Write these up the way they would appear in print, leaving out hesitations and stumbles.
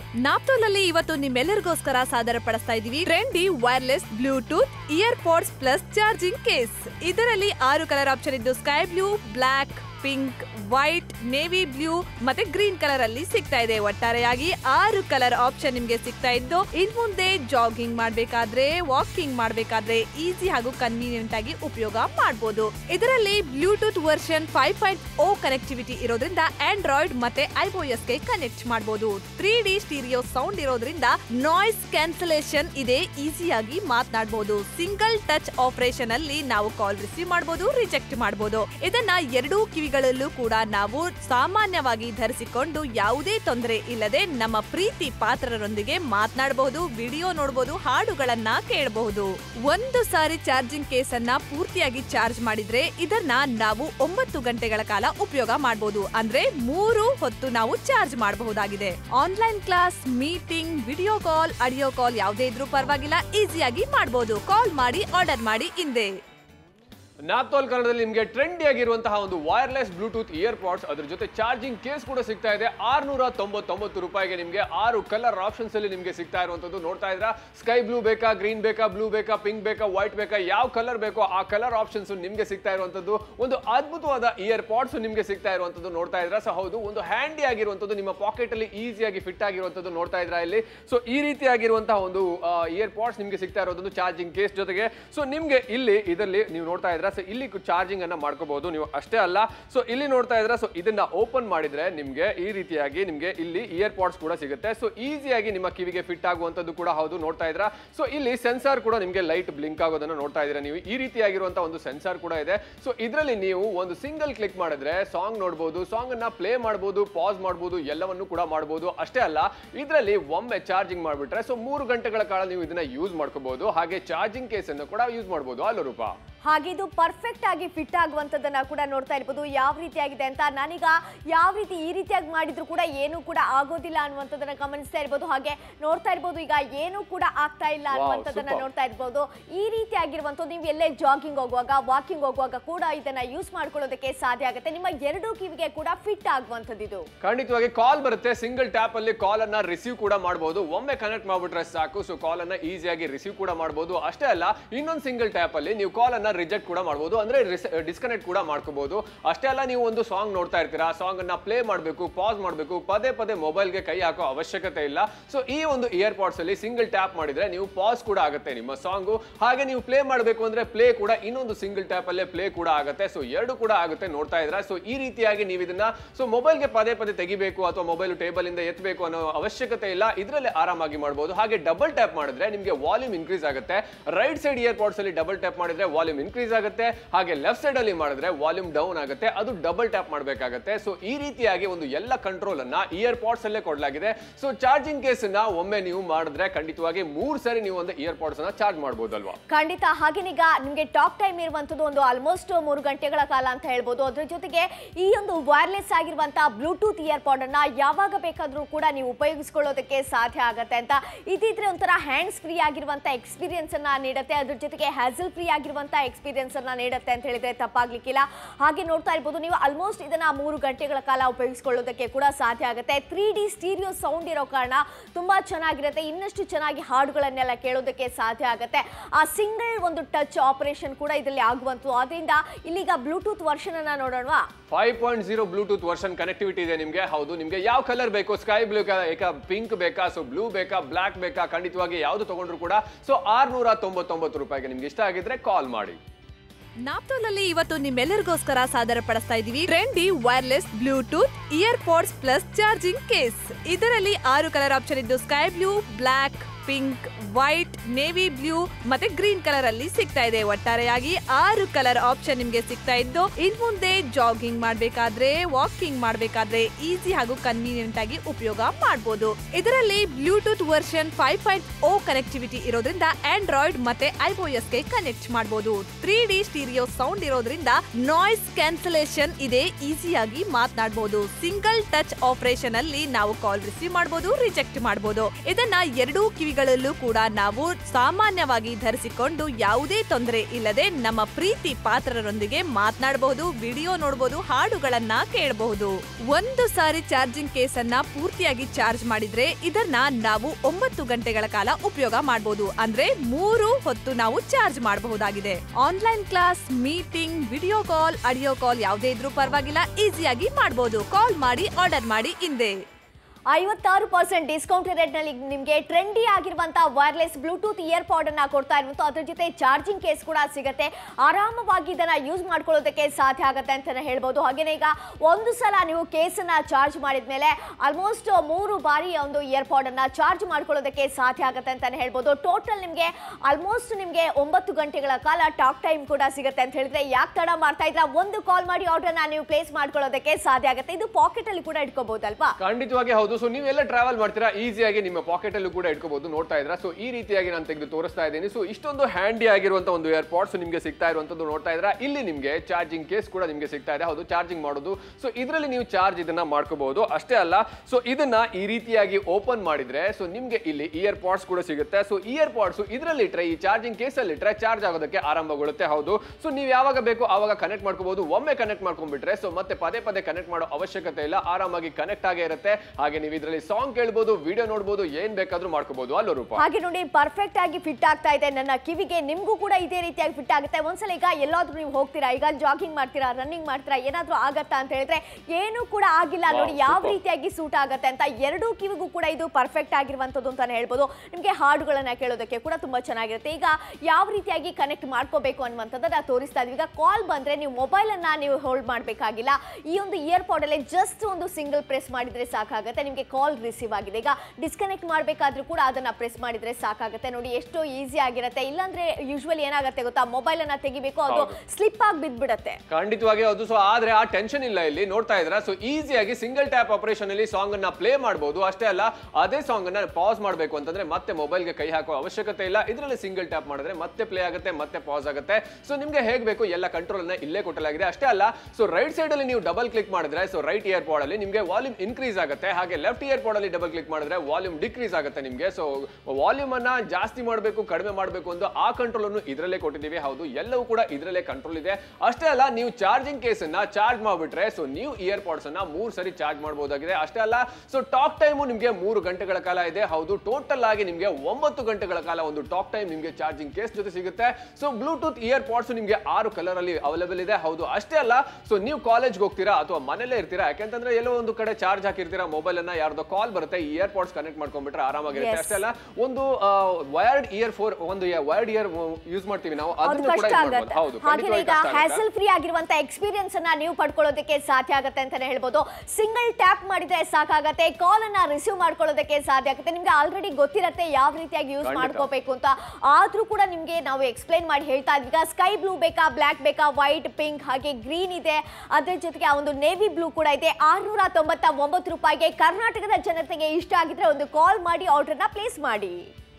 ನಾಪ್ತೋಲಲ್ಲಿ ಇವತ್ತು ನಿಮ್ಮೆಲ್ಲರಿಗೋಸ್ಕರ ಸಾದರ ಪಡಿಸ್ತಾ ಇದೀವಿ trendy wireless Bluetooth ear pods plus charging case. ಇದರಲ್ಲಿ 6 ಕಲರ್ ಆಪ್ಷನ್ ಇದ್ದು sky blue, black, pink, white, navy blue ಮತ್ತೆ ಗ್ರೀನ್ ಕಲರ್ ಅಲ್ಲಿ ಸಿಗ್ತಾ ಇದೆ. ಒಟ್ಟಾರೆಯಾಗಿ 6 ಕಲರ್ ಆಪ್ಷನ್ ನಿಮ್ಗೆ ಸಿಗ್ತಾ ಇದ್ದು ಇನ್ ಮುಂದೆ ಜಾಗಿಂಗ್ ಮಾಡ್ಬೇಕಾದ್ರೆ, ವಾಕಿಂಗ್ ಮಾಡ್ಬೇಕಾದ್ರೆ ಈಸಿ ಹಾಗೂ ಕನ್ವೀನಿಯಂಟ್ ಆಗಿ ಉಪಯೋಗ ಮಾಡಬಹುದು. ಇದರಲ್ಲಿ ಬ್ಲೂಟೂತ್ ವರ್ಷನ್ 5.0 ಕನೆಕ್ಟಿವಿಟಿ ಇರೋದ್ರಿಂದ ಆಂಡ್ರಾಯ್ಡ್ ಮತ್ತೆ iOS ಗೆ ಕನೆಕ್ಟ್ ಮಾಡಬಹುದು. 3D ಸ್ಟೀರಿಯೋ ಸೌಂಡ್ ಇರೋದ್ರಿಂದ ನಾಯ್ಸ್ ಕ್ಯಾನ್ಸಲೇಷನ್ ಇದೆ, ಈಸಿಯಾಗಿ ಮಾತನಾಡಬಹುದು. ಸಿಂಗಲ್ ಟಚ್ ಆಪರೇಷನ್ ಅಲ್ಲಿ ನಾವು ಕಾಲ್ ರಿಸೀವ್ ಮಾಡಬಹುದು, ರಿಜೆಕ್ಟ್ ಮಾಡಬಹುದು. ಇದನ್ನ ಎರಡೂ ಕಿವಿಗಳಲ್ಲೂ ಕೂಡ ನಾವು ಸಾಮಾನ್ಯವಾಗಿ ಧರಿಸಿಕೊಂಡು ಯಾವುದೇ ತೊಂದರೆ ಇಲ್ಲದೆ ನಮ್ಮ ಪ್ರೀತಿ ಪಾತ್ರರೊಂದಿಗೆ ಮಾತನಾಡಬಹುದು, ವಿಡಿಯೋ ನೋಡಬಹುದು, ಹಾಡುಗಳನ್ನ ಕೇಳಬಹುದು. ಒಂದು ಸಾರಿ ಚಾರ್ಜಿಂಗ್ ಕೇಸ್ ಅನ್ನ ಪೂರ್ತಿಯಾಗಿ ಚಾರ್ಜ್ ಮಾಡಿದ್ರೆ ಇದನ್ನ ನಾವು 9 ಗಂಟೆಗಳ ಕಾಲ ಉಪಯೋಗ ಮಾಡಬಹುದು. ಅಂದ್ರೆ 3 ಹೊತ್ತು ನಾವು ಚಾರ್ಜ್ ಮಾಡಬಹುದಾಗಿದೆ. Online class, meeting, video call, audio call ಯಾವುದೇ ಇದ್ರೂ ಪರವಾಗಿಲ್ಲ, ಈಸಿಯಾಗಿ ಮಾಡಬಹುದು. ಕಾಲ್ ಮಾಡಿ ಆರ್ಡರ್ ಮಾಡಿ ಹಿಂದೆ. ನಾಪ್ತೋಲ್ ಕನ್ನಡದಲ್ಲಿ ನಿಮಗೆ ಟ್ರೆಂಡಿ ಆಗಿರುವಂತಹ ಒಂದು ವೈರ್ಲೆಸ್ ಬ್ಲೂಟೂತ್ ಇಯರ್ ಪಾಡ್ಸ್, ಅದ್ರ ಜೊತೆ ಚಾರ್ಜಿಂಗ್ ಕೇಸ್ ಕೂಡ ಸಿಗ್ತಾ ಇದೆ. 699 ರೂಪಾಯಿಗೆ ನಿಮಗೆ 6 ಕಲರ್ ಆಪ್ಷನ್ಸ್ ಅಲ್ಲಿ ನಿಮಗೆ ಸಿಗ್ತಾ ಇರುವಂತದ್ದು ನೋಡ್ತಾ ಇದ್ರ. ಸ್ಕೈ ಬ್ಲೂ ಬೇಕಾ, ಗ್ರೀನ್ ಬೇಕಾ, ಬ್ಲೂ ಬೇಕಾ, ಪಿಂಕ್ ಬೇಕಾ, ವೈಟ್ ಬೇಕಾ, ಯಾವ ಕಲರ್ ಬೇಕೋ ಆ ಕಲರ್ ಆಪ್ಷನ್ಸ್ ನಿಮಗೆ ಸಿಗ್ತಾ ಇರುವಂತದ್ದು. ಒಂದು ಅದ್ಭುತವಾದ ಇಯರ್ ಪಾಡ್ಸ್ ನಿಮಗೆ ಸಿಗ್ತಾ ಇರುವಂತದ್ದು ನೋಡ್ತಾ ಇದ್ರ. ಸೊ ಹೌದು, ಒಂದು ಹ್ಯಾಂಡಿ ಆಗಿರುವಂತದ್ದು, ನಿಮ್ಮ ಪಾಕೆಟ್ ಅಲ್ಲಿ ಈಸಿಯಾಗಿ ಫಿಟ್ ಆಗಿರುವಂತದ್ದು ನೋಡ್ತಾ ಇದ್ರ ಇಲ್ಲಿ. ಸೊ ಈ ರೀತಿಯಾಗಿರುವಂತಹ ಒಂದು ಇಯರ್ ಪಾಡ್ಸ್ ನಿಮಗೆ ಸಿಗ್ತಾ ಇರೋದು ಚಾರ್ಜಿಂಗ್ ಕೇಸ್ ಜೊತೆಗೆ. ಸೊ ನಿಮ್ಗೆ ಇಲ್ಲಿ ಇದರಲ್ಲಿ ನೀವು ನೋಡ್ತಾ ಇದ್ರ, ಸೊ ಇಲ್ಲಿ ಚಾರ್ಜಿಂಗ್ ಅನ್ನ ಮಾಡ್ಕೋಬಹುದು ನೀವು. ಅಷ್ಟೇ ಅಲ್ಲ, ಸೊ ಇಲ್ಲಿ ನೋಡ್ತಾ ಇದ್ರ, ಸೊ ಇದನ್ನ ಓಪನ್ ಮಾಡಿದ್ರೆ ನಿಮ್ಗೆ ಈ ರೀತಿಯಾಗಿ ನಿಮ್ಗೆ ಇಲ್ಲಿ ಇಯರ್ ಪಾಡ್ಸ್ ಕೂಡ ಸಿಗುತ್ತೆ. ಸೊ ಈಸಿಯಾಗಿ ನಿಮ್ಮ ಕಿವಿಗೆ ಫಿಟ್ ಆಗುವಂತದ್ದು ಕೂಡ ಹೌದು ನೋಡ್ತಾ ಇದ್ರ. ಸೊ ಇಲ್ಲಿ ಸೆನ್ಸಾರ್ ಕೂಡ ನಿಮ್ಗೆ ಲೈಟ್ ಬ್ಲಿಂಕ್ ಆಗೋದನ್ನ ನೋಡ್ತಾ ಇದ್ದೀರಾ ನೀವು. ಈ ರೀತಿಯಾಗಿರುವಂತಹ ಒಂದು ಸೆನ್ಸಾರ್ ಕೂಡ ಇದೆ. ಸೊ ಇದರಲ್ಲಿ ನೀವು ಒಂದು ಸಿಂಗಲ್ ಕ್ಲಿಕ್ ಮಾಡಿದ್ರೆ ಸಾಂಗ್ ನೋಡಬಹುದು, ಸಾಂಗ್ ಅನ್ನ ಪ್ಲೇ ಮಾಡಬಹುದು, ಪಾಸ್ ಮಾಡಬಹುದು, ಎಲ್ಲವನ್ನು ಕೂಡ ಮಾಡಬಹುದು. ಅಷ್ಟೇ ಅಲ್ಲ, ಇದರಲ್ಲಿ ಒಮ್ಮೆ ಚಾರ್ಜಿಂಗ್ ಮಾಡ್ಬಿಟ್ರೆ ಸೊ 3 ಗಂಟೆಗಳ ಕಾಲ ನೀವು ಇದನ್ನ ಯೂಸ್ ಮಾಡ್ಕೋಬಹುದು. ಹಾಗೆ ಚಾರ್ಜಿಂಗ್ ಕೇಸ್ ಅನ್ನು ಕೂಡ ಯೂಸ್ ಮಾಡಬಹುದು. ಅಲ್ಲ ರೂಪಾ? ಹಾಗೆ ಇದು ಪರ್ಫೆಕ್ಟ್ ಆಗಿ ಫಿಟ್ ಆಗುವಂತದನ್ನ ಕೂಡ ನೋಡ್ತಾ ಇರ್ಬೋದು ಯಾವ ರೀತಿಯಾಗಿದೆ ಅಂತ. ನಾನೀಗ ಯಾವ ರೀತಿ ಈ ರೀತಿಯಾಗಿ ಮಾಡಿದ್ರು ಕೂಡ ಏನು ಕೂಡ ಆಗೋದಿಲ್ಲ ಅನ್ನುವಂಥದ್ದನ್ನ ಗಮನಿಸ್ತಾ ಇರ್ಬೋದು. ಹಾಗೆ ನೋಡ್ತಾ ಇರ್ಬೋದು, ಈಗ ಏನು ಕೂಡ ಆಗ್ತಾ ಇಲ್ಲ ಅನ್ನುವಂಥದ್ದನ್ನ ನೋಡ್ತಾ ಇರ್ಬೋದು. ಈ ರೀತಿಯಾಗಿರುವಂಥದ್ದು ನೀವು ಎಲ್ಲೇ ಜಾಗಿಂಗ್ ಹೋಗುವಾಗ, ವಾಕಿಂಗ್ ಹೋಗುವಾಗ ಕೂಡ ಇದನ್ನ ಯೂಸ್ ಮಾಡ್ಕೊಳ್ಳೋದಕ್ಕೆ ಸಾಧ್ಯ ಆಗುತ್ತೆ. ನಿಮ್ಮ 2 ಕಿವಿಗೆ ಕೂಡ ಫಿಟ್ ಆಗುವಂಥದ್ದು ಇದು. ಖಂಡಿತವಾಗಿ ಕಾಲ್ ಬರುತ್ತೆ, ಸಿಂಗಲ್ ಟ್ಯಾಪ್ ಅಲ್ಲಿ ಕಾಲ್ ಅನ್ನ ರಿಸೀವ್ ಕೂಡ ಮಾಡಬಹುದು. ಒಮ್ಮೆ ಕನೆಕ್ಟ್ ಮಾಡ್ಬಿಟ್ರೆ ಸಾಕು, ಸೊ ಕಾಲ್ ಅನ್ನ ಈಸಿಯಾಗಿ ರಿಸೀವ್ ಕೂಡ ಮಾಡಬಹುದು. ಅಷ್ಟೇ ಅಲ್ಲ, ಇನ್ನೊಂದು ಸಿಂಗಲ್ ಟ್ಯಾಪ್ ಅಲ್ಲಿ ನೀವು ಕಾಲ್ ಅನ್ನ ರಿಜೆಕ್ಟ್ ಕೂಡ ಮಾಡಬಹುದು, ಅಂದ್ರೆ ಡಿಸ್ಕನೆಕ್ಟ್ ಕೂಡ ಮಾಡ್ಕೋಬಹುದು. ಅಷ್ಟೇ ಅಲ್ಲ, ನೀವು ಒಂದು ಸಾಂಗ್ ನೋಡ್ತಾ ಇರ್ತೀರಾ, ಸಾಂಗ್ ಅನ್ನ ಪ್ಲೇ ಮಾಡಬೇಕು, ಪಾಸ್ ಮಾಡಬೇಕು, ಪದೇ ಪದೇ ಮೊಬೈಲ್ ಗೆ ಕೈ ಹಾಕೋ ಅವಶ್ಯಕತೆ ಇಲ್ಲ. ಸೊ ಈ ಒಂದು ಇಯರ್ ಪಾಡ್ಸ್ ಅಲ್ಲಿ ಸಿಂಗಲ್ ಟ್ಯಾಪ್ ಮಾಡಿದ್ರೆ ನೀವು ಪಾಸ್ ಕೂಡ ಆಗುತ್ತೆ ನಿಮ್ಮ ಸಾಂಗು. ಹಾಗೆ ನೀವು ಪ್ಲೇ ಮಾಡಬೇಕು ಅಂದ್ರೆ ಪ್ಲೇ ಕೂಡ ಇನ್ನೊಂದು ಸಿಂಗಲ್ ಟ್ಯಾಪ್ ಅಲ್ಲೇ ಪ್ಲೇ ಕೂಡ ಆಗುತ್ತೆ. ಸೊ 2 ಕೂಡ ಆಗುತ್ತೆ ನೋಡ್ತಾ ಇದ್ರ. ಸೊ ಈ ರೀತಿಯಾಗಿ ನೀವು ಇದನ್ನ ಸೊ ಮೊಬೈಲ್ ಗೆ ಪದೇ ಪದೇ ತೆಗಿಬೇಕು ಅಥವಾ ಮೊಬೈಲ್ ಟೇಬಲ್ ಇಂದ ಎತ್ತಬೇಕು ಅನ್ನೋ ಅವಶ್ಯಕತೆ ಇಲ್ಲ, ಇದರಲ್ಲೇ ಆರಾಮಾಗಿ ಮಾಡಬಹುದು. ಹಾಗೆ ಡಬಲ್ ಟ್ಯಾಪ್ ಮಾಡಿದ್ರೆ ನಿಮಗೆ ವಾಲ್ಯೂಮ್ ಇನ್ಕ್ರೀಸ್ ಆಗುತ್ತೆ. ರೈಟ್ ಸೈಡ್ ಇಯರ್ ಪಾಡ್ಸ್ ಅಲ್ಲಿ ಡಬಲ್ ಟ್ಯಾಪ್ ಮಾಡಿದ್ರೆ ವಾಲ್ಯೂಮ್ ಇನ್ಕ್ರೀಸ್ ಆಗುತ್ತೆ. ಹಾಗೆ ಲೆಫ್ಟ್ ಸೈಡ್ ಅಲ್ಲಿ ಮಾಡಿದ್ರೆ ವಾಲ್ಯೂಮ್ ಡೌನ್ ಆಗುತ್ತೆ, ಅದು ಡಬಲ್ ಟ್ಯಾಪ್ ಮಾಡಬೇಕಾಗುತ್ತೆ. ಸೊ ಈ ರೀತಿಯಾಗಿ ಒಂದು ಎಲ್ಲ ಕಂಟ್ರೋಲ್ ಅನ್ನ ಇಯರ್ ಪಾಡ್ಸ್ ಅಲ್ಲೇ ಕೊಡಲಾಗಿದೆ. ಸೊ ಚಾರ್ಜಿಂಗ್ ಕೇಸ್ ಅನ್ನ ಒಮ್ಮೆ ನೀವು ಮಾಡಿದ್ರೆ ಖಂಡಿತವಾಗಿ 3 ಸರಿ ನೀವು ಒಂದು ಇಯರ್ ಪಾಡ್ಸ್ ಅನ್ನ ಚಾರ್ಜ್ ಮಾಡಬಹುದಲ್ವಾ? ಖಂಡಿತ. ಹಾಗೇನೀಗ ನಿಮಗೆ ಟಾಕ್ ಟೈಮ್ ಇರುವಂತದ್ದು ಒಂದು ಆಲ್ಮೋಸ್ಟ್ 3 ಗಂಟೆಗಳ ಕಾಲ ಅಂತ ಹೇಳ್ಬೋದು. ಅದ್ರ ಜೊತೆಗೆ ಈ ಒಂದು ವೈರ್ಲೆಸ್ ಆಗಿರುವಂತಹ ಬ್ಲೂಟೂತ್ ಇಯರ್ ಪಾಡ್ ಅನ್ನ ಯಾವಾಗ ಬೇಕಾದ್ರೂ ಕೂಡ ನೀವು ಉಪಯೋಗಿಸಿಕೊಳ್ಳೋದಕ್ಕೆ ಸಾಧ್ಯ ಆಗುತ್ತೆ ಅಂತ. ಇದಿದ್ರೆ ಒಂಥರ ಹ್ಯಾಂಡ್ಸ್ ಫ್ರೀ ಆಗಿರುವಂತಹ ಎಕ್ಸ್ಪೀರಿಯನ್ಸ್ ಅನ್ನ ನೀಡುತ್ತೆ. ಅದ್ರ ಜೊತೆಗೆ ಹ್ಯಾಸಲ್ ಫ್ರೀ ಆಗಿರುವಂತಹ ಎಕ್ಸ್ಪೀರಿಯನ್ಸ್ ಅನ್ನ ನೀಡುತ್ತೆ ಅಂತ ಹೇಳಿದ್ರೆ ತಪ್ಪಾಗ್ಲಿಕ್ಕಿಲ್ಲ. ಹಾಗೆ ನೋಡ್ತಾ ಇರ್ಬೋದು ನೀವು, ಆಲ್ಮೋಸ್ಟ್ ಇದನ್ನ 3 ಗಂಟೆಗಳ ಕಾಲ ಉಪಯೋಗಿಸಿಕೊಳ್ಳೋದಕ್ಕೆ ಕೂಡ ಸಾಧ್ಯ ಆಗುತ್ತೆ. 3D ಸ್ಟೀರಿಯೋ ಸೌಂಡ್ ಇರೋ ಕಾರಣ ತುಂಬಾ ಚೆನ್ನಾಗಿರುತ್ತೆ. ಇನ್ನಷ್ಟು ಚೆನ್ನಾಗಿ ಹಾಡುಗಳನ್ನೆಲ್ಲ ಕೇಳೋದಕ್ಕೆ ಸಾಧ್ಯ ಆಗುತ್ತೆ. ಆ ಸಿಂಗಲ್ ಒಂದು ಟಚ್ ಆಪರೇಷನ್ ಕೂಡ ಇದರಲ್ಲಿ ಆಗುವಂತದ್ದು. ಆದ್ರಿಂದ ಇಲ್ಲಿಗ ಬ್ಲೂಟೂತ್ ವರ್ಷನ್ ಅನ್ನ ನೋಡೋಣವಾ? 5.0 ಬ್ಲೂಟೂತ್ ವರ್ಷನ್ ಕನೆಕ್ಟಿವಿಟಿ ಇದೆ ನಿಮಗೆ. ಹೌದು, ನಿಮಗೆ ಯಾವ ಕಲರ್ ಬೇಕು, ಸ್ಕೈ ಬ್ಲೂ ಬೇಕಾ, ಪಿಂಕ್ ಬೇಕಾ, ಸೊ ಬ್ಲೂ ಬೇಕಾ, ಬ್ಲಾಕ್ ಬೇಕಾ, ಖಂಡಿತವಾಗಿ ಯಾವ್ದು ತಗೊಂಡ್ರು ಕೂಡ ಸೊ 699 ರೂಪಾಯಿಗೆ ನಿಮ್ಗೆ ಇಷ್ಟ ಆಗಿದ್ರೆ ಕಾಲ್ ಮಾಡಿ. ನಾಪ್ತೋಲಲ್ಲಿ ಇವತ್ತು ನಿಮ್ಮೆಲ್ಲರಿಗೋಸ್ಕರ ಸಾದರ ಪಡಿಸ್ತಾ ಇದೀವಿ trendy wireless Bluetooth ear pods plus charging case. ಇದರಲ್ಲಿ 6 ಕಲರ್ ಆಪ್ಷನ್ ಇದ್ದು sky blue, black, pink, white, navy blue ಮತ್ತೆ ಗ್ರೀನ್ ಕಲರ್ ಅಲ್ಲಿ ಸಿಗ್ತಾ ಇದೆ. ಒಟ್ಟಾರೆಯಾಗಿ 6 ಕಲರ್ ಆಪ್ಷನ್ ನಿಮ್ಗೆ ಸಿಗ್ತಾ ಇದ್ದು ಇನ್ ಮುಂದೆ ಜಾಗಿಂಗ್ ಮಾಡ್ಬೇಕಾದ್ರೆ, ವಾಕಿಂಗ್ ಮಾಡ್ಬೇಕಾದ್ರೆ ಈಸಿ ಹಾಗೂ ಕನ್ವೀನಿಯಂಟ್ ಆಗಿ ಉಪಯೋಗ ಮಾಡಬಹುದು. ಇದರಲ್ಲಿ ಬ್ಲೂಟೂತ್ ವರ್ಷನ್ 5.0 ಕನೆಕ್ಟಿವಿಟಿ ಇರೋದ್ರಿಂದ ಆಂಡ್ರಾಯ್ಡ್ ಮತ್ತೆ iOS ಗೆ ಕನೆಕ್ಟ್ ಮಾಡಬಹುದು. 3D ಸ್ಟೀರಿಯೋ ಸೌಂಡ್ ಇರೋದ್ರಿಂದ ನಾಯ್ಸ್ ಕ್ಯಾನ್ಸಲೇಷನ್ ಇದೆ, ಈಸಿಯಾಗಿ ಮಾತನಾಡಬಹುದು. ಸಿಂಗಲ್ ಟಚ್ ಆಪರೇಷನ್ ಅಲ್ಲಿ ನಾವು ಕಾಲ್ ರಿಸೀವ್ ಮಾಡಬಹುದು, ರಿಜೆಕ್ಟ್ ಮಾಡಬಹುದು. ಇದನ್ನ 2 ಕಿವಿ ಕಿವಿಗಳಲ್ಲೂ ಕೂಡ ನಾವು ಸಾಮಾನ್ಯವಾಗಿ ಧರಿಸಿಕೊಂಡು ಯಾವುದೇ ತೊಂದರೆ ಇಲ್ಲದೆ ನಮ್ಮ ಪ್ರೀತಿ ಪಾತ್ರರೊಂದಿಗೆ ಮಾತನಾಡಬಹುದು, ವಿಡಿಯೋ ನೋಡಬಹುದು, ಹಾಡುಗಳನ್ನ ಕೇಳಬಹುದು. ಒಂದು ಸಾರಿ ಚಾರ್ಜಿಂಗ್ ಕೇಸ್ ಅನ್ನ ಪೂರ್ತಿಯಾಗಿ ಚಾರ್ಜ್ ಮಾಡಿದ್ರೆ ಇದನ್ನ ನಾವು 9 ಗಂಟೆಗಳ ಕಾಲ ಉಪಯೋಗ ಮಾಡಬಹುದು. ಅಂದ್ರೆ 3 ಹೊತ್ತು ನಾವು ಚಾರ್ಜ್ ಮಾಡಬಹುದಾಗಿದೆ. Online class, meeting, video call, audio call ಯಾವುದೇ ಇದ್ರೂ ಪರವಾಗಿಲ್ಲ, ಈಸಿಯಾಗಿ ಮಾಡಬಹುದು. ಕಾಲ್ ಮಾಡಿ, ಆರ್ಡರ್ ಮಾಡಿ ಹಿಂದೆ. 56% ಡಿಸ್ಕೌಂಟ್ ರೇಟ್ ನಲ್ಲಿ ನಿಮಗೆ ಟ್ರೆಂಡಿ ಆಗಿರುವಂತಹ ವೈರ್ಲೆಸ್ ಬ್ಲೂಟೂತ್ ಇಯರ್ ಪಾಡ್ ಅನ್ನ ಕೊಡ್ತಾ ಇರುವಂತ, ಅದ್ರ ಜೊತೆ ಚಾರ್ಜಿಂಗ್ ಕೇಸ್ ಕೂಡ ಸಿಗುತ್ತೆ. ಆರಾಮವಾಗಿ ಇದನ್ನ ಯೂಸ್ ಮಾಡ್ಕೊಳ್ಳೋದಕ್ಕೆ ಸಾಧ್ಯ ಆಗುತ್ತೆ ಅಂತಾನೆ ಹೇಳ್ಬೋದು. ಹಾಗೇನೆ ಈಗ ಒಂದು ಸಲ ನೀವು ಕೇಸ್ ಅನ್ನ ಚಾರ್ಜ್ ಮಾಡಿದ್ಮೇಲೆ ಆಲ್ಮೋಸ್ಟ್ 3 ಬಾರಿ ಒಂದು ಇಯರ್ ಪಾಡ್ ಅನ್ನ ಚಾರ್ಜ್ ಮಾಡ್ಕೊಳ್ಳೋದಕ್ಕೆ ಸಾಧ್ಯ ಆಗುತ್ತೆ ಅಂತಾನೆ ಹೇಳ್ಬೋದು. ಟೋಟಲ್ ನಿಮಗೆ ಆಲ್ಮೋಸ್ಟ್ ನಿಮಗೆ 9 ಗಂಟೆಗಳ ಕಾಲ ಟಾಕ್ ಟೈಮ್ ಕೂಡ ಸಿಗುತ್ತೆ ಅಂತ ಹೇಳಿದ್ರೆ ಯಾಕೆ ತಡ ಮಾಡ್ತಾ ಇದ್ರ, ಒಂದು ಕಾಲ್ ಮಾಡಿ ಆರ್ಡರ್ನ ನೀವು ಪ್ಲೇಸ್ ಮಾಡ್ಕೊಳ್ಳೋದಕ್ಕೆ ಸಾಧ್ಯ ಆಗುತ್ತೆ. ಇದು ಪಾಕೆಟ್ ಅಲ್ಲಿ ಕೂಡ ಇಟ್ಕೋಬಹುದಲ್ವಾ? ಖಂಡಿತವಾಗಿ ಹೌದು. ಸೊ ನೀವೆಲ್ಲ ಟ್ರಾವೆಲ್ ಮಾಡ್ತೀರಾ, ಈಸಿಯಾಗಿ ನಿಮ್ಮ ಪಾಕೆಟ್ ಅಲ್ಲೂ ಕೂಡ ಇಟ್ಕೋಬಹುದು. ನೋಡ್ತಾ ಇದ್ರ ಸೊ ಈ ರೀತಿಯಾಗಿ ನಾನು ತೆಗೆದು ತೋರಿಸ್ತಾ ಇದ್ದೀನಿ. ಸೊ ಇಷ್ಟೊಂದು ಹ್ಯಾಂಡಿ ಆಗಿರುವಂತ ಒಂದು ಏರ್ ಪಾಡ್ಸ್ ನಿಮಗೆ ಸಿಗ್ತಾ ಇರುವಂತದ್ದು ನೋಡ್ತಾ ಇದ್ರ. ಇಲ್ಲಿ ನಿಮಗೆ ಚಾರ್ಜಿಂಗ್ ಕೇಸ್ ಕೂಡ ನಿಮಗೆ ಸಿಗ್ತಾ ಇದೆ. ಹೌದು, ಚಾರ್ಜಿಂಗ್ ಮಾಡೋದು. ಸೊ ಇದರಲ್ಲಿ ನೀವು ಚಾರ್ಜ್ ಇದನ್ನ ಮಾಡ್ಕೋಬಹುದು. ಅಷ್ಟೇ ಅಲ್ಲ, ಸೊ ಇದನ್ನ ಈ ರೀತಿಯಾಗಿ ಓಪನ್ ಮಾಡಿದ್ರೆ ಸೊ ನಿಮ್ಗೆ ಇಲ್ಲಿ ಇಯರ್ ಪಾಡ್ಸ್ ಕೂಡ ಸಿಗುತ್ತೆ. ಸೊ ಇಯರ್ ಪಾಡ್ಸ್ ಇದರಲ್ಲಿ ಇಟ್ರೆ, ಈ ಚಾರ್ಜಿಂಗ್ ಕೇಸ್ ಅಲ್ಲಿ ಇಟ್ರೆ ಚಾರ್ಜ್ ಆಗೋದಕ್ಕೆ ಆರಂಭಗೊಳ್ಳುತ್ತೆ. ಹೌದು, ಸೊ ನೀವು ಯಾವಾಗ ಬೇಕು ಆವಾಗ ಕನೆಕ್ಟ್ ಮಾಡ್ಕೋಬಹುದು. ಒಮ್ಮೆ ಕನೆಕ್ಟ್ ಮಾಡ್ಕೊಂಡ್ಬಿಟ್ರೆ ಸೊ ಮತ್ತೆ ಪದೇ ಪದೇ ಕನೆಕ್ಟ್ ಮಾಡೋ ಅವಶ್ಯಕತೆ ಇಲ್ಲ, ಆರಾಮಾಗಿ ಕನೆಕ್ಟ್ ಆಗೇ ಇರುತ್ತೆ. ಹಾಗೆ ನೀವು ಇದರಲ್ಲಿ ಸಾಂಗ್ ಕೇಳಬಹುದು, ವಿಡಿಯೋ ನೋಡಬಹುದು, ಏನ್ ಬೇಕಾದ್ರೂ ಮಾಡ್ಕೋಬಹುದು. ಅಲ್ಲೋ ರೂಪ ಹಾಗೆ ನೋಡಿ, ಪರ್ಫೆಕ್ಟ್ ಆಗಿ ಫಿಟ್ ಆಗ್ತಾ ಇದೆ ನನ್ನ ಕಿವಿಗೆ. ನಿಮ್ಗೂ ಕೂಡ ಇದೇ ರೀತಿಯಾಗಿ ಫಿಟ್ ಆಗುತ್ತೆ. ಒಂದ್ಸಲ ಈಗ ಎಲ್ಲಾದ್ರೂ ನೀವು ಹೋಗ್ತೀರಾ, ಈಗ ಜಾಗಿಂಗ್ ಮಾಡ್ತೀರಾ, ರನ್ನಿಂಗ್ ಮಾಡ್ತೀರಾ, ಏನಾದ್ರೂ ಆಗತ್ತಾ ಅಂತ ಹೇಳಿದ್ರೆ ಏನು ಕೂಡ ಆಗಿಲ್ಲ. ನೋಡಿ ಯಾವ ರೀತಿಯಾಗಿ ಸೂಟ್ ಆಗುತ್ತೆ ಅಂತ. ಎರಡೂ ಕಿವಿಗೂ ಕೂಡ ಇದು ಪರ್ಫೆಕ್ಟ್ ಆಗಿರುವಂತದ್ದು ಅಂತಾನೆ ಹೇಳ್ಬೋದು. ನಿಮ್ಗೆ ಹಾಡುಗಳನ್ನ ಕೇಳೋದಕ್ಕೆ ಕೂಡ ತುಂಬಾ ಚೆನ್ನಾಗಿರುತ್ತೆ. ಈಗ ಯಾವ ರೀತಿಯಾಗಿ ಕನೆಕ್ಟ್ ಮಾಡ್ಕೋಬೇಕು ಅನ್ನುವಂಥದ್ದನ್ನ ತೋರಿಸ್ತಾ ಇದೀವಿ. ಈಗ ಕಾಲ್ ಬಂದ್ರೆ ನೀವು ಮೊಬೈಲ್ ಅನ್ನ ನೀವು ಹೋಲ್ಡ್ ಮಾಡ್ಬೇಕಾಗಿಲ್ಲ. ಈ ಒಂದು ಇಯರ್ ಪಾಡ್ ಅಲ್ಲಿ ಜಸ್ಟ್ ಒಂದು ಸಿಂಗಲ್ ಪ್ರೆಸ್ ಮಾಡಿದ್ರೆ ಸಾಕಾಗುತ್ತೆ, ನಿಮ್ಗೆ ಕಾಲ್ ರಿಸೀವ್ ಆಗಿದೆ. ಈಗ ಡಿಸ್ಕನೆಕ್ಟ್ ಮಾಡಬೇಕಾದ್ರೂ ಕೂಡ ಅದನ್ನ ಪ್ರೆಸ್ ಮಾಡಿದ್ರೆ ಸಾಕಾಗುತ್ತೆ. ನೋಡಿ ಎಷ್ಟು ಈಸಿ ಆಗಿರುತ್ತೆ. ಇಲ್ಲಾಂದ್ರೆ ಯೂಶುವಲಿ ಏನಾಗುತ್ತೆ ಗೊತ್ತಾ, ಮೊಬೈಲ್ ಅನ್ನ ತೆಗಿಬೇಕು, ಅದು ಸ್ಲಿಪ್ ಆಗಿ ಬಿದ್ಬಿಡುತ್ತೆ. ಖಂಡಿತವಾಗಿ ಹೌದು. ಸೊ ಆದ್ರೆ ಆ ಟೆನ್ಷನ್ ಇಲ್ಲ. ಇಲ್ಲಿ ನೋಡ್ತಾ ಇದ್ರ ಸೊ ಈಸಿಯಾಗಿ ಸಿಂಗಲ್ ಟ್ಯಾಪ್ ಆಪರೇಷನ್ ಅಲ್ಲಿ ಸಾಂಗ್ ಅನ್ನ ಪ್ಲೇ ಮಾಡಬಹುದು. ಅಷ್ಟೇ ಅಲ್ಲ, ಅದೇ ಸಾಂಗ್ ಅನ್ನ ಪಾಸ್ ಮಾಡಬೇಕು ಅಂತಂದ್ರೆ ಮತ್ತೆ ಮೊಬೈಲ್ಗೆ ಕೈ ಹಾಕೋ ಅವಶ್ಯಕತೆ ಇಲ್ಲ. ಇದರಲ್ಲಿ ಸಿಂಗಲ್ ಟ್ಯಾಪ್ ಮಾಡಿದ್ರೆ ಮತ್ತೆ ಪ್ಲೇ ಆಗುತ್ತೆ, ಮತ್ತೆ ಪಾಸ್ ಆಗುತ್ತೆ. ಸೊ ನಿಮ್ಗೆ ಹೇಗ್ ಬೇಕು ಎಲ್ಲ ಕಂಟ್ರೋಲ್ ಅನ್ನ ಇಲ್ಲೇ ಕೊಟ್ಟಲಾಗಿದೆ. ಅಷ್ಟೇ ಅಲ್ಲ, ಸೊ ರೈಟ್ ಸೈಡ್ ಅಲ್ಲಿ ನೀವು ಡಬಲ್ ಕ್ಲಿಕ್ ಮಾಡಿದ್ರೆ ಸೊ ರೈಟ್ ಇಯರ್ ಪಾಡ್ ಅಲ್ಲಿ ನಿಮ್ಗೆ ವಾಲ್ಯೂಮ್ ಇನ್ಕ್ರೀಸ್ ಆಗುತ್ತೆ. ಹಾಗೆ ಲೆಫ್ಟ್ ಇಯರ್ ಪಾಡ್ ಅಲ್ಲಿ ಡಬಲ್ ಕ್ಲಿಕ್ ಮಾಡಿದ್ರೆ ವಾಲ್ಯೂಮ್ ಡಿಕ್ರೀಸ್ ಆಗುತ್ತೆ ನಿಮ್ಗೆ. ಸೊ ವಾಲ್ಯೂಮ್ ಅನ್ನ ಜಾಸ್ತಿ ಮಾಡಬೇಕು, ಕಡಿಮೆ ಮಾಡಬೇಕು ಅಂತ ಆ ಕಂಟ್ರೋಲ್ ಅನ್ನು ಇದರಲ್ಲೇ ಕೊಟ್ಟಿದ್ದೀವಿ. ಹೌದು, ಎಲ್ಲವೂ ಕೂಡ ಇದರಲ್ಲೇ ಕಂಟ್ರೋಲ್ ಇದೆ. ಅಷ್ಟೇ ಅಲ್ಲ, ನೀವು ಚಾರ್ಜಿಂಗ್ ಕೇಸ್ ಅನ್ನ ಚಾರ್ಜ್ ಮಾಡ್ಬಿಟ್ರೆ ಸೊ ನೀವು ಇಯರ್ ಪಾಡ್ಸ್ ಅನ್ನ 3 ಸರಿ ಚಾರ್ಜ್ ಮಾಡಬಹುದಾಗಿದೆ. ಅಷ್ಟೇ ಅಲ್ಲ, ಸೊ ಟಾಕ್ ಟೈಮು ನಿಮ್ಗೆ 3 ಗಂಟೆಗಳ ಕಾಲ ಇದೆ. ಹೌದು, ಟೋಟಲ್ ಆಗಿ ನಿಮ್ಗೆ 9 ಗಂಟೆಗಳ ಕಾಲ ಒಂದು ಟಾಕ್ ಟೈಮ್ ನಿಮ್ಗೆ ಚಾರ್ಜಿಂಗ್ ಕೇಸ್ ಜೊತೆ ಸಿಗುತ್ತೆ. ಸೊ ಬ್ಲೂಟೂತ್ ಇಯರ್ ಪಾಡ್ಸ್ ನಿಮ್ಗೆ 6 ಕಲರ್ ಅಲ್ಲಿ ಅವೈಲೇಬಲ್ ಇದೆ. ಹೌದು, ಅಷ್ಟೇ ಅಲ್ಲ, ಸೊ ನೀವು ಕಾಲೇಜ್ಗೆ ಹೋಗ್ತೀರಾ ಅಥವಾ ಮನೇಲೇ ಇರ್ತೀರಾ, ಯಾಕೆಂತಂದ್ರೆ ಎಲ್ಲೋ ಒಂದು ಕಡೆ ಚಾರ್ಜ್ ಹಾಕಿರ್ತೀರಾ ಮೊಬೈಲ್ ಅನ್ನ, ಯಾರ್ದೋ ಕಾಲ್ ಬರುತ್ತೆ, ಇಯರ್ ಪಾಡ್ಸ್ ಕನೆಕ್ಟ್ ಮಾಡ್ಕೊಂಡ್ಬಿಟ್ರೆ ಆರಾಮಾಗಿರುತ್ತೆ. ಅಷ್ಟೇ ಅಲ್ಲ, ಒಂದು ವೈರ್ಡ್ ಇಯರ್ ಒಂದು ವೈರ್ಡ್ ಇಯರ್ ಯೂಸ್ ಮಾಡ್ತೀವಿ ನಾವು, ಅದನ್ನು ಕೂಡ ಹೌದು. ಹಾಗೆ ಈಗ ಹ್ಯಾಸಲ್ ಫ್ರೀ ಆಗಿರುವಂತ ಎಕ್ಸ್ಪೀರಿಯನ್ಸ್ ಅನ್ನ ನೀವು ಪಡ್ಕೊಳ್ಳೋದಕ್ಕೆ ಸಾಧ್ಯ ಆಗುತ್ತೆ ಅಂತಾನೆ ಹೇಳ್ಬೋದು. ಸಿಂಗಲ್ ಟ್ಯಾಪ್ ಮಾಡಿದ್ರೆ ಸಾಕಾಗತ್ತೆ, ಕಾಲ್ ಅನ್ನ ರಿಸೀವ್ ಮಾಡ್ಕೊಳ್ಳೋದಕ್ಕೆ ಸಾಧ್ಯ ಆಗುತ್ತೆ. ನಿಮ್ಗೆ ಆಲ್ರೆಡಿ ಗೊತ್ತಿರತ್ತೆ ಯಾವ ರೀತಿಯಾಗಿ ಯೂಸ್ ಮಾಡ್ಕೋಬೇಕು ಅಂತ. ಆದ್ರೂ ಕೂಡ ನಿಮ್ಗೆ ನಾವು ಎಕ್ಸ್ಪ್ಲೈನ್ ಮಾಡಿ ಹೇಳ್ತಾ ಇದ್ವಿ. ಈಗ ಸ್ಕೈ ಬ್ಲೂ ಬೇಕಾ, ಬ್ಲಾಕ್ ಬೇಕಾ, ವೈಟ್, ಪಿಂಕ್, ಹಾಗೆ ಗ್ರೀನ್ ಇದೆ. ಅದ್ರ ಜೊತೆಗೆ ಆ ಒಂದು ನೇವಿ ಬ್ಲೂ ಕೂಡ ಇದೆ. 699 ರೂಪಾಯಿಗೆ ಕರ್ನಾಟಕದ ಜನತೆಗೆ ಇಷ್ಟ ಆಗಿದ್ರೆ ಒಂದು ಕಾಲ್ ಮಾಡಿ ಆರ್ಡರ್ನ ಪ್ಲೇಸ್ ಮಾಡಿ.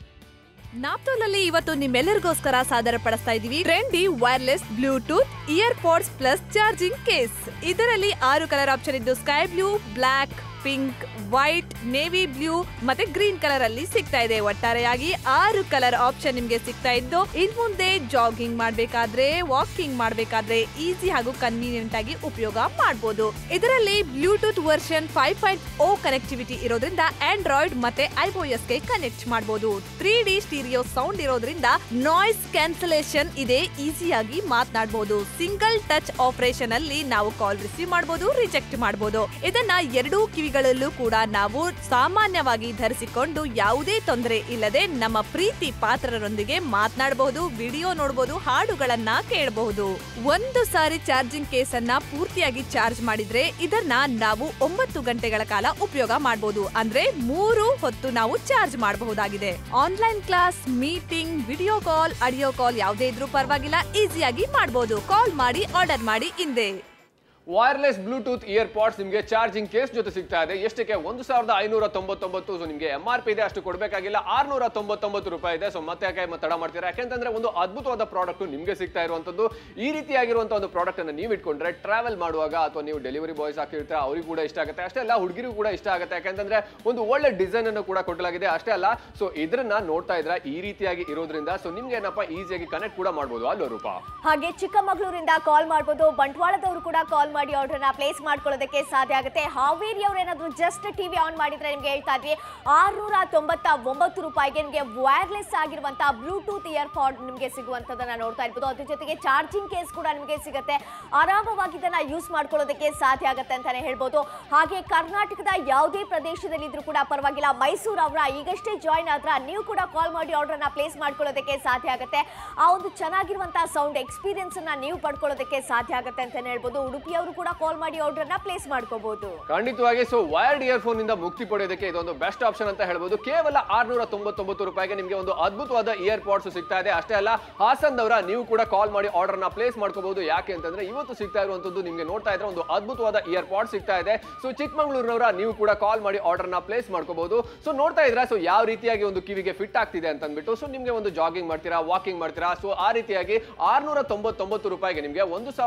ನಾಪ್ತೋಲಲ್ಲಿ ಇವತ್ತು ನಿಮ್ಮೆಲ್ಲರಿಗೋಸ್ಕರ ಸಾದರ ಪಡಿಸ್ತಾ ಇದೀವಿ trendy wireless Bluetooth ear pods plus charging case. ಇದರಲ್ಲಿ 6 ಕಲರ್ ಆಪ್ಷನ್ ಇದ್ದು sky blue, black, pink, white, navy blue ಮತ್ತೆ ಗ್ರೀನ್ ಕಲರ್ ಅಲ್ಲಿ ಸಿಗ್ತಾ ಇದೆ. ಒಟ್ಟಾರೆಯಾಗಿ 6 ಕಲರ್ ಆಪ್ಷನ್ ನಿಮ್ಗೆ ಸಿಗ್ತಾ ಇದ್ದು ಇನ್ ಮುಂದೆ ಜಾಗಿಂಗ್ ಮಾಡ್ಬೇಕಾದ್ರೆ, ವಾಕಿಂಗ್ ಮಾಡ್ಬೇಕಾದ್ರೆ ಈಸಿ ಹಾಗೂ ಕನ್ವೀನಿಯಂಟ್ ಆಗಿ ಉಪಯೋಗ ಮಾಡಬಹುದು. ಇದರಲ್ಲಿ ಬ್ಲೂಟೂತ್ ವರ್ಷನ್ 5.0 ಕನೆಕ್ಟಿವಿಟಿ ಇರೋದ್ರಿಂದ ಆಂಡ್ರಾಯ್ಡ್ ಮತ್ತೆ iOS ಗೆ ಕನೆಕ್ಟ್ ಮಾಡಬಹುದು. 3D ಸ್ಟೀರಿಯೋ ಸೌಂಡ್ ಇರೋದ್ರಿಂದ ನಾಯ್ಸ್ ಕ್ಯಾನ್ಸಲೇಷನ್ ಇದೆ, ಈಸಿಯಾಗಿ ಮಾತನಾಡಬಹುದು. ಸಿಂಗಲ್ ಟಚ್ ಆಪರೇಷನ್ ಅಲ್ಲಿ ನಾವು ಕಾಲ್ ರಿಸೀವ್ ಮಾಡಬಹುದು, ರಿಜೆಕ್ಟ್ ಮಾಡಬಹುದು. ಇದನ್ನ ಎರಡೂ ಕಿವಿಗಳಲ್ಲೂ ಕೂಡ ನಾವು ಸಾಮಾನ್ಯವಾಗಿ ಧರಿಸಿಕೊಂಡು ಯಾವುದೇ ತೊಂದರೆ ಇಲ್ಲದೆ ನಮ್ಮ ಪ್ರೀತಿ ಪಾತ್ರರೊಂದಿಗೆ ಮಾತನಾಡಬಹುದು, ವಿಡಿಯೋ ನೋಡಬಹುದು, ಹಾಡುಗಳನ್ನ ಕೇಳಬಹುದು. ಒಂದು ಸಾರಿ ಚಾರ್ಜಿಂಗ್ ಕೇಸ್ ಅನ್ನ ಪೂರ್ತಿಯಾಗಿ ಚಾರ್ಜ್ ಮಾಡಿದ್ರೆ ಇದನ್ನ ನಾವು 9 ಗಂಟೆಗಳ ಕಾಲ ಉಪಯೋಗ ಮಾಡಬಹುದು. ಅಂದ್ರೆ 3 ಹೊತ್ತು ನಾವು ಚಾರ್ಜ್ ಮಾಡಬಹುದಾಗಿದೆ. Online class, meeting, video call, audio call ಯಾವುದೇ ಇದ್ರೂ ಪರವಾಗಿಲ್ಲ, ಈಸಿಯಾಗಿ ಮಾಡಬಹುದು. ಕಾಲ್ ಮಾಡಿ, ಆರ್ಡರ್ ಮಾಡಿ ಹಿಂದೆ. ವೈರ್ಲೆಸ್ ಬ್ಲೂಟೂತ್ ಇಯರ್ ಪಾಡ್ಸ್ ನಿಮಗೆ ಚಾರ್ಜಿಂಗ್ ಕೇಸ್ ಜೊತೆ ಸಿಗ್ತಾ ಇದೆ. ಎಷ್ಟಕ್ಕೆ 1599. ಸೊ ನಿಮಗೆ MRP ಇದೆ, ಅಷ್ಟು ಕೊಡಬೇಕಾಗಿಲ್ಲ. 699 ರೂಪಾಯಿ ಇದೆ. ಸೊ ಮತ್ತೆ ಯಾಕೆ ತಡ ಮಾಡ್ತೀರಾ? ಯಾಕೆಂತಂದ್ರೆ ಒಂದು ಅದ್ಭುತವಾದ ಪ್ರಾಡಕ್ಟ್ ನಿಮಗೆ ಸಿಗ್ತಾ ಇರುವಂತದ್ದು. ಈ ರೀತಿಯಾಗಿರುವಂತಹ ಒಂದು ಪ್ರಾಡಕ್ಟ್ ಅನ್ನು ನೀವು ಇಟ್ಕೊಂಡ್ರೆ ಟ್ರಾವೆಲ್ ಮಾಡುವಾಗ ಅಥವಾ ನೀವು ಡೆಲಿವರಿ ಬಾಯ್ಸ್ ಹಾಕಿರ್ತೀರಾ, ಅವ್ರಿಗೆ ಕೂಡ ಇಷ್ಟ ಆಗುತ್ತೆ. ಅಷ್ಟೇ ಅಲ್ಲ, ಹುಡುಗಿರಿಗೂ ಕೂಡ ಇಷ್ಟ ಆಗುತ್ತೆ. ಯಾಕೆಂತಂದ್ರೆ ಒಂದು ಒಳ್ಳೆ ಡಿಸೈನ್ ಅನ್ನು ಕೂಡ ಕೊಡಲಾಗಿದೆ. ಅಷ್ಟೇ ಅಲ್ಲ, ಸೊ ಇದನ್ನ ನೋಡ್ತಾ ಇದ್ರೆ ಈ ರೀತಿಯಾಗಿ ಇರೋದ್ರಿಂದ ಸೊ ನಿಮ್ಗೆ ಏನಪ್ಪಾ ಈಸಿಯಾಗಿ ಕನೆಕ್ಟ್ ಕೂಡ ಮಾಡಬಹುದು ಅಲ್ವಾ ರೂಪಾ? ಹಾಗೆ ಚಿಕ್ಕಮಗಳೂರಿಂದ ಕಾಲ್ ಮಾಡಬಹುದು, ಬಂಟ್ವಾಳದವರು ಕೂಡ ಕಾಲ್ ಮಾಡಿ ಆರ್ಡರ್ ನ ಪ್ಲೇಸ್ ಮಾಡ್ಕೊಳ್ಳೋದಕ್ಕೆ ಸಾಧ್ಯ ಆಗುತ್ತೆ. ಹಾವೇರಿ ಅವರು ಏನಾದ್ರು ಜಸ್ಟ್ ಟಿವಿ ಆನ್ ಮಾಡಿದ್ರೆ ನಿಮ್ಗೆ ಹೇಳ್ತಾ ಇದ್ವಿ 699 ರೂಪಾಯಿಗೆ ನಿಮಗೆ ವೈರ್ಲೆಸ್ ಆಗಿರುವಂತಹ ಬ್ಲೂಟೂತ್ ಇಯರ್ ಪಾಡ್ ನಿಮಗೆ ಸಿಗುವಂತದನ್ನ ನೋಡ್ತಾ ಇರ್ಬೋದು. ಅದ್ರ ಜೊತೆಗೆ ಚಾರ್ಜಿಂಗ್ ಕೇಸ್ ಕೂಡ ನಿಮಗೆ ಸಿಗುತ್ತೆ. ಆರಾಮವಾಗಿ ಇದನ್ನ ಯೂಸ್ ಮಾಡ್ಕೊಳ್ಳೋದಕ್ಕೆ ಸಾಧ್ಯ ಆಗುತ್ತೆ ಅಂತಾನೆ ಹೇಳ್ಬೋದು. ಹಾಗೆ ಕರ್ನಾಟಕದ ಯಾವುದೇ ಪ್ರದೇಶದಲ್ಲಿ ಇದ್ರೂ ಕೂಡ ಪರವಾಗಿಲ್ಲ, ಮೈಸೂರು ಅವರ ಈಗಷ್ಟೇ ಜಾಯಿನ್ ಆದ್ರ ನೀವು ಕೂಡ ಕಾಲ್ ಮಾಡಿ ಆರ್ಡರ್ ನ ಪ್ಲೇಸ್ ಮಾಡ್ಕೊಳ್ಳೋದಕ್ಕೆ ಸಾಧ್ಯ ಆಗುತ್ತೆ. ಆ ಒಂದು ಚೆನ್ನಾಗಿರುವಂತಹ ಸೌಂಡ್ ಎಕ್ಸ್ಪೀರಿಯನ್ಸ್ ಅನ್ನ ನೀವು ಪಡ್ಕೊಳ್ಳೋದಕ್ಕೆ ಸಾಧ್ಯ ಆಗುತ್ತೆ ಅಂತಾನೆ ಹೇಳ್ಬೋದು. ಉಡುಪಿಯವರು ಕೂಡ ಕಾಲ್ ಮಾಡಿ ಆರ್ಡರ್ ನ ಪ್ಲೇಸ್ ಮಾಡ್ಕೋಬಹುದು. ಖಂಡಿತವಾಗಿ ಸೊ ವೈರ್ಡ್ ಇಯರ್ಫೋನ್ ಇಂದ ಮುಕ್ತಿ ಪಡೆಯೋದಕ್ಕೆ ಇದೊಂದು ಬೆಸ್ಟ್ ಆಪ್ಷನ್ ಅಂತ ಹೇಳ್ಬೋದು. ಕೇವಲ 699 ರೂಪಾಯಿಗೆ ನಿಮಗೆ ಒಂದು ಅದ್ಭುತವಾದ ಇಯರ್ ಪಾಡ್ಸ್ ಸಿಗ್ತಾ ಇದೆ. ಅಷ್ಟೇ ಅಲ್ಲ, ಹಾಸನ್ದವರ ನೀವು ಕೂಡ ಕಾಲ್ ಮಾಡಿ ಆರ್ಡರ್ ನ ಪ್ಲೇಸ್ ಮಾಡ್ಕೋಬಹುದು. ಯಾಕೆ ಅಂತಂದ್ರೆ ಇವತ್ತು ಸಿಗ್ತಾ ಇರುವಂತದ್ದು ನಿಮ್ಗೆ ನೋಡ್ತಾ ಇದ್ರೆ ಒಂದು ಅದ್ಭುತವಾದ ಇಯರ್ ಪಾಡ್ ಸಿಗ್ತಾ ಇದೆ. ಸೊ ಚಿಕ್ಕಮಗಳೂರಿನವರ ನೀವು ಕೂಡ ಕಾಲ್ ಮಾಡಿ ಆರ್ಡರ್ ನ ಪ್ಲೇಸ್ ಮಾಡ್ಕೋಬಹುದು. ಸೊ ನೋಡ್ತಾ ಇದ್ರೆ ಸೊ ಯಾವ ರೀತಿಯಾಗಿ ಒಂದು ಕಿವಿಗೆ ಫಿಟ್ ಆಗ್ತಿದೆ ಅಂತ ಅಂದ್ಬಿಟ್ಟು ಸೊ ನಿಮ್ಗೆ ಒಂದು ಜಾಗಿಂಗ್ ಮಾಡ್ತೀರಾ, ವಾಕಿಂಗ್ ಮಾಡ್ತೀರಾ, ಸೊ ಆ ರೀತಿಯಾಗಿ 699 ರೂಪಾಯಿಗೆ ನಿಮಗೆ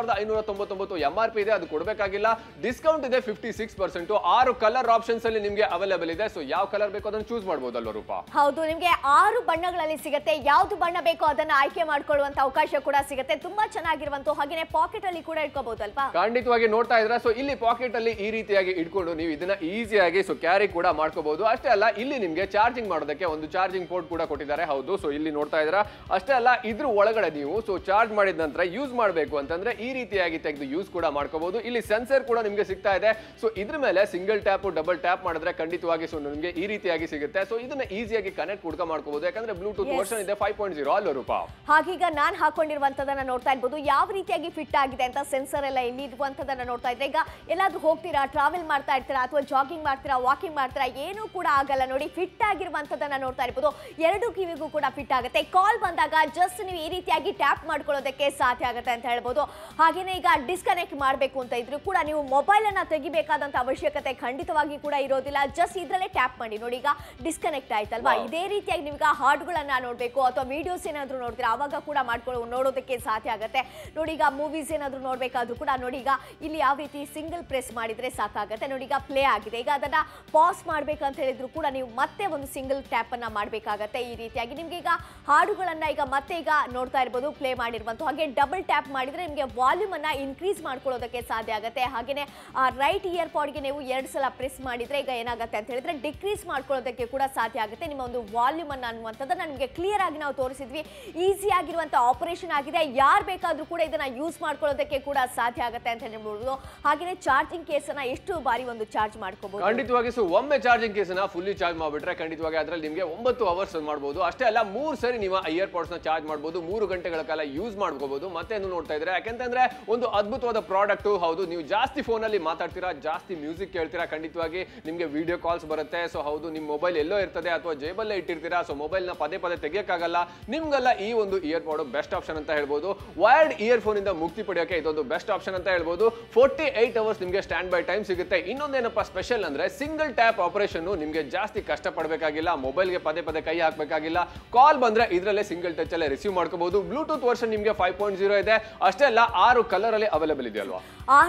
1599 MRP ಇದೆ, ಅದು ಕೊಡಬೇಕಾಗಿಲ್ಲ. ಡಿಸ್ಕೌಂಟ್ ಇದೆ 56%. 6 ಕಲರ್ ಆಪ್ಷನ್ಸ್ ಅಲ್ಲಿ ನಿಮಗೆ ಅವೈಲೇಬಲ್ ಇದೆ. ಸೊ ಯಾವ ಕಲರ್ ಬೇಕೋ ಅದನ್ನು ಚೂಸ್ ಮಾಡಬಹುದು ಅಲ್ವಾ ರೂಪಾ? ಹೌದು, ನಿಮಗೆ 6 ಬಣ್ಣಗಳಲ್ಲಿ ಸಿಗುತ್ತೆ. ಯಾವ್ದು ಬಣ್ಣ ಬೇಕೋ ಅದನ್ನ ಆಯ್ಕೆ ಮಾಡ್ಕೊಳ್ಳುವಂತ ಅವಕಾಶ ಕೂಡ ಸಿಗುತ್ತೆ. ತುಂಬಾ ಚೆನ್ನಾಗಿರುವಂತ, ಹಾಗೇನೆ ಪಾಕೆಟ್ ಅಲ್ಲಿ ಕೂಡ ಇಟ್ಕೋಬಹುದು ಅಲ್ವಾ? ಖಂಡಿತವಾಗಿ ನೋಡ್ತಾ ಇದ್ರೆ ಸೊ ಇಲ್ಲಿ ಪಾಕೆಟ್ ಅಲ್ಲಿ ಈ ರೀತಿಯಾಗಿ ಇಟ್ಕೊಂಡು ನೀವು ಇದನ್ನ ಈಸಿಯಾಗಿ ಸೊ ಕ್ಯಾರಿ ಕೂಡ ಮಾಡ್ಕೋಬಹುದು. ಅಷ್ಟೇ ಅಲ್ಲ, ಇಲ್ಲಿ ನಿಮ್ಗೆ ಚಾರ್ಜಿಂಗ್ ಮಾಡೋದಕ್ಕೆ ಒಂದು ಚಾರ್ಜಿಂಗ್ ಪೋರ್ಟ್ ಕೂಡ ಕೊಟ್ಟಿದ್ದಾರೆ. ಹೌದು, ಸೊ ಇಲ್ಲಿ ನೋಡ್ತಾ ಇದ್ರ. ಅಷ್ಟೇ ಅಲ್ಲ, ಇದ್ರ ಒಳಗಡೆ ನೀವು ಸೊ ಚಾರ್ಜ್ ಮಾಡಿದ ನಂತರ ಯೂಸ್ ಮಾಡಬೇಕು ಅಂತಂದ್ರೆ ಈ ರೀತಿಯಾಗಿ ತೆಗೆದು ಯೂಸ್ ಕೂಡ ಮಾಡ್ಕೋಬಹುದು. ಇಲ್ಲಿ ಸೆನ್ಸರ್ ಕೂಡ ನಿಮ್ಗೆ ಸಿಗ್ತಾ ಇದೆ. ಸೊ ಇದ್ರ ಮೇಲೆ ಸಿಂಗಲ್ ಟ್ಯಾಪ್, ಡಬಲ್ ಟ್ಯಾಪ್ ಮಾಡಿದ್ರೆ ಖಂಡಿತವಾಗಿ ಸೊ ನಿಮ್ಗೆ ಈ ರೀತಿಯಾಗಿ ಸಿಗುತ್ತೆ. ಸೊ ಇದನ್ನ ಈಸಿಯಾಗಿ ಕನೆಕ್ಟ್ ಕೂಡ ಮಾಡ್ಕೋಬಹುದು. ಯಾಕಂದ್ರೆ ಬ್ಲೂಟೂತ್ ವರ್ಷನ್ ಇದೆ 5.0 ಅಲ್ವಾ ರೂಪಾ? ಹಾಗೀಗ ನಾನ್ ಹಾಕೊಂಡಿರುವಂತದನ್ನ ನೋಡ್ತಾ ಇರ್ಬೋದು, ಯಾವ ರೀತಿಯಾಗಿ ಫಿಟ್ ಆಗಿದೆ ಅಂತ. ಸೆನ್ಸರ್ ಎಲ್ಲ ಇಲ್ಲಿ ಇರುವಂತದನ್ನ ನೋಡ್ತಾ ಇದ್ರೆ, ಈಗ ಎಲ್ಲಾದ್ರೂ ಹೋಗ್ತೀರಾ, ಟ್ರಾವೆಲ್ ಮಾಡ್ತಾ ಇರ್ತೀರಾ ಅಥವಾ ಜಾಗಿಂಗ್ ಮಾಡ್ತೀರಾ, ವಾಕಿಂಗ್ ಮಾಡ್ತೀರಾ, ಏನೂ ಕೂಡ ಆಗಲ್ಲ ನೋಡಿ. ಫಿಟ್ ಆಗಿರುವಂತದನ್ನ ನೋಡ್ತಾ ಇರ್ಬೋದು. 2 ಕಿವಿಗೂ ಕೂಡ ಫಿಟ್ ಆಗುತ್ತೆ. ಕಾಲ್ ಬಂದಾಗ ಜಸ್ಟ್ ನೀವು ಈ ರೀತಿಯಾಗಿ ಟ್ಯಾಪ್ ಮಾಡ್ಕೊಳ್ಳೋದಕ್ಕೆ ಸಾಧ್ಯ ಆಗುತ್ತೆ ಅಂತ ಹೇಳ್ಬೋದು. ಹಾಗೇನೆ ಈಗ ಡಿಸ್ಕನೆಕ್ಟ್ ಮಾಡಬೇಕು ಅಂತ ಇದ್ರು ಕೂಡ ನೀವು ಮೊಬೈಲ್ ಅನ್ನ ತೆಗಿಬೇಕಾದಂತ ಅವಶ್ಯಕತೆ ಖಂಡಿತವಾಗಿ ಕೂಡ ಇರೋದಿಲ್ಲ. ಜಸ್ಟ್ ಇದ್ರಲ್ಲೇ ಟ್ಯಾಪ್ ಮಾಡಿ ನೋಡಿ, ಈಗ ಡಿಸ್ಕನೆಕ್ಟ್ ಆಯ್ತಲ್ವಾ? ಇದೇ ರೀತಿಯಾಗಿ ನೀವೀಗ ಹಾಡುಗಳನ್ನ ನೋಡ್ಬೇಕು ಅಥವಾ ವಿಡಿಯೋಸ್ ಏನಾದ್ರು ನೋಡ್ತೀರಾ, ಅವಾಗ ಕೂಡ ನೋಡೋದಕ್ಕೆ ಸಾಧ್ಯ ಆಗುತ್ತೆ ನೋಡಿ. ಈಗ ಮೂವೀಸ್ ಏನಾದ್ರು ನೋಡ್ಬೇಕಾದ್ರೂ ಕೂಡ ನೋಡಿ, ಈಗ ಇಲ್ಲಿ ಯಾವ ರೀತಿ ಸಿಂಗಲ್ ಪ್ರೆಸ್ ಮಾಡಿದ್ರೆ ಸಾಕಾಗುತ್ತೆ ನೋಡಿ. ಈಗ ಪ್ಲೇ ಆಗಿದೆ, ಈಗ ಅದನ್ನ ಪಾಸ್ ಮಾಡ್ಬೇಕಂತ ಹೇಳಿದ್ರು ಕೂಡ ನೀವು ಮತ್ತೆ ಒಂದು ಸಿಂಗಲ್ ಟ್ಯಾಪ್ ಅನ್ನ ಮಾಡ್ಬೇಕಾಗತ್ತೆ. ಈ ರೀತಿಯಾಗಿ ನಿಮ್ಗೆ ಈಗ ಹಾಡುಗಳನ್ನ ಈಗ ಮತ್ತೆ ಈಗ ನೋಡ್ತಾ ಇರ್ಬೋದು ಪ್ಲೇ ಮಾಡಿರುವಂತ. ಹಾಗೆ ಡಬಲ್ ಟ್ಯಾಪ್ ಮಾಡಿದ್ರೆ ನಿಮಗೆ ವಾಲ್ಯೂಮ್ ಅನ್ನ ಇನ್ಕ್ರೀಸ್ ಮಾಡ್ಕೊಳ್ಳೋದಕ್ಕೆ ಸಾಧ್ಯ ಆಗುತ್ತೆ. ಹಾಗೇನೆ ರೈಟ್ ಇಯರ್ ಪಾಡ್ಗೆ ನೀವು 2 ಸಲ ಪ್ರೆಸ್ ಮಾಡಿದ್ರೆ ಈಗ ಏನಾಗುತ್ತೆ ಅಂತ ಹೇಳಿದ್ರೆ ಡಿಕ್ರೀಸ್ ಮಾಡ್ಕೊಳ್ಳೋದಕ್ಕೆ ಕೂಡ ಸಾಧ್ಯ ಆಗುತ್ತೆ. ನಿಮ್ಮ ಒಂದು ವಾಲ್ಯೂಮ್ ಅನ್ನ ಅನ್ನುವಂಥದ್ದನ್ನ ನಿಮಗೆ ಕ್ಲಿಯರ್ ಆಗಿ ನಾವು ತೋರಿಸಿದ್ವಿ. ಈಸಿ ಆಗಿರುವಂತ ಆಪರೇಷನ್ ಆಗಿದೆ. ಯಾರು ಬೇಕಾದ್ರೂ ಕೂಡ ಇದನ್ನ ಯೂಸ್ ಮಾಡ್ಕೊಳ್ಳೋದಕ್ಕೆ ಕೂಡ ಸಾಧ್ಯ ಆಗುತ್ತೆ ಅಂತ ಹೇಳ್ಬೋದು. ಹಾಗೇನೆ ಚಾರ್ಜಿಂಗ್ ಕೇಸ್ ಅನ್ನ ಎಷ್ಟು ಬಾರಿ ಒಂದು ಚಾರ್ಜ್ ಮಾಡ್ಕೋಬಹುದು? ಖಂಡಿತವಾಗಿ ಸೊ ಒಮ್ಮೆ ಚಾರ್ಜಿಂಗ್ ಕೇಸ್ ಅನ್ನ ಫುಲ್ಲಿ ಚಾರ್ಜ್ ಮಾಡ್ಬಿಟ್ರೆ ಖಂಡಿತವಾಗಿ ಅದರಲ್ಲಿ ನಿಮಗೆ 9 ಅವರ್ಸ್ ಮಾಡಬಹುದು. ಅಷ್ಟೇ ಅಲ್ಲ, 3 ಸರಿ ನೀವು ಇಯರ್ ಪಾಡ್ಸ್ ನ ಚಾರ್ಜ್ ಮಾಡಬಹುದು. 3 ಗಂಟೆಗಳ ಕಾಲ ಯೂಸ್ ಮಾಡ್ಕೋಬಹುದು. ಮತ್ತೆ ನೋಡ್ತಾ ಇದ್ರೆ ಯಾಕೆಂತಂದ್ರೆ ಒಂದು ಅದ್ಭುತವಾದ ಪ್ರಾಡಕ್ಟ್. ಹೌದು, ನೀವು ಜಾಸ್ತಿ ಫೋನ್ ಅಲ್ಲಿ ಮಾತಾಡ್ತೀರಾ, ಜಾಸ್ತಿ ಮ್ಯೂಸಿಕ್ ಕೇಳ್ತೀರಾ, ಖಂಡಿತವಾಗಿ ನಿಮ್ಗೆ ವಿಡಿಯೋ ಕಾಲ್ಸ್ ಬರುತ್ತೆ. ಸೊ ಹೌದು, ನಿಮ್ ಮೊಬೈಲ್ ಎಲ್ಲೋ ಇರ್ತದೆ ಅಥವಾ ಜೇಬಲ್ಲೇ ಇಟ್ಟಿರ್ತೀರಾ. ಸೊ ಮೊಬೈಲ್ ನ ಪದೇ ಪದೇ ತೆಗಿಯಕ್ಕಾಗಲ್ಲ. ನಿಮ್ಗೆಲ್ಲ ಈ ಒಂದು ಇಯರ್ ಪಾಡ್ ಬೆಸ್ಟ್ ಆಪ್ಷನ್ ಅಂತ ಹೇಳ್ಬೋದು. ವೈರ್ಡ್ ಇಯರ್ ಫೋನ್ ಇಂದ ಮುಕ್ತಿ ಪಡೆಯೋಕೆ ಇದೊಂದು ಬೆಸ್ಟ್ ಆಪ್ಷನ್ ಅಂತ ಹೇಳ್ಬೋದು. 48 ಅವರ್ಸ್ ನಿಮ್ಗೆ ಸ್ಟ್ಯಾಂಡ್ ಬೈ ಟೈಮ್ ಸಿಗುತ್ತೆ. ಇನ್ನೊಂದೇನಪ್ಪ ಸ್ಪೆಷಲ್ ಅಂದ್ರೆ ಸಿಂಗಲ್ ಟ್ಯಾಪ್ ಆಪರೇಷನ್. ನಿಮ್ಗೆ ಜಾಸ್ತಿ ಕಷ್ಟ ಪಡಬೇಕಾಗಿಲ್ಲ, ಮೊಬೈಲ್ಗೆ ಪದೇ ಪದೇ ಕೈ ಹಾಕಬೇಕಾಗಿಲ್ಲ. ಕಾಲ್ ಬಂದ್ರೆ ಇದರಲ್ಲೇ ಸಿಂಗಲ್ ಟಚ್ ಅಲ್ಲೇ ರಿಸೀವ್ ಮಾಡ್ಕೋಬಹುದು. ಬ್ಲೂಟೂತ್ ವರ್ಷನ್ ನಿಮ್ಗೆ 5.0 ಇದೆ. ಅಷ್ಟೇ ಅಲ್ಲ, 6 ಕಲರ್ ಅಲ್ಲಿ ಅವೈಲೇಬಲ್ ಇದೆ ಅಲ್ವಾ?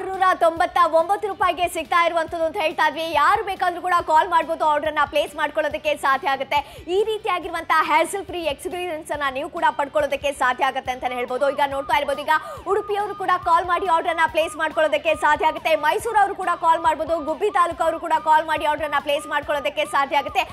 699 ರೂಪಾಯಿಗೆ ಸಿಗ್ತಾ ಇರುವಂತದ್ದು ಅಂತ ಹೇಳ್ತಾ ಇದ್ವಿ. ಯಾರು ಬೇಕಾದ್ರೂ ಕೂಡ ಕಾಲ್ ಮಾಡಬಹುದು, ಆರ್ಡರ್ ನ ಪ್ಲೇಸ್ ಮಾಡ್ಕೊಳ್ಳೋದಕ್ಕೆ ಸಾಧ್ಯ ಆಗುತ್ತೆ. ಈ ರೀತಿಯಾಗಿರುವಂತಹ ಹ್ಯಾಸಲ್ ಫ್ರೀ ಎಕ್ಸ್ಪೀರಿಯನ್ಸ್ ಅನ್ನ ನೀವು ಕೂಡ ಪಡ್ಕೊಳ್ಳೋದಕ್ಕೆ ಸಾಧ್ಯ ಆಗುತ್ತೆ ಅಂತಾನೆ ಹೇಳ್ಬೋದು. ಈಗ ನೋಡ್ತಾ ಇರ್ಬೋದು, ಈಗ ಉಡುಪಿಯವರು ಕೂಡ ಕಾಲ್ ಮಾಡಿ ಆರ್ಡರ್ ನ ಪ್ಲೇಸ್ ಮಾಡ್ಕೊಳ್ಳೋದಕ್ಕೆ ಸಾಧ್ಯ ಆಗುತ್ತೆ. ಮೈಸೂರವರು ಕೂಡ ಕಾಲ್ ಮಾಡಬಹುದು. ಗುಬ್ಬಿ ತಾಲೂಕವರು ಕೂಡ ಕಾಲ್ ಮಾಡಿ ಆರ್ಡರ್ ನ ಪ್ಲೇಸ್ ಮಾಡ್ಕೊಳ್ಳೋದಕ್ಕೆ ಸಾಧ್ಯ ಆಗುತ್ತೆ.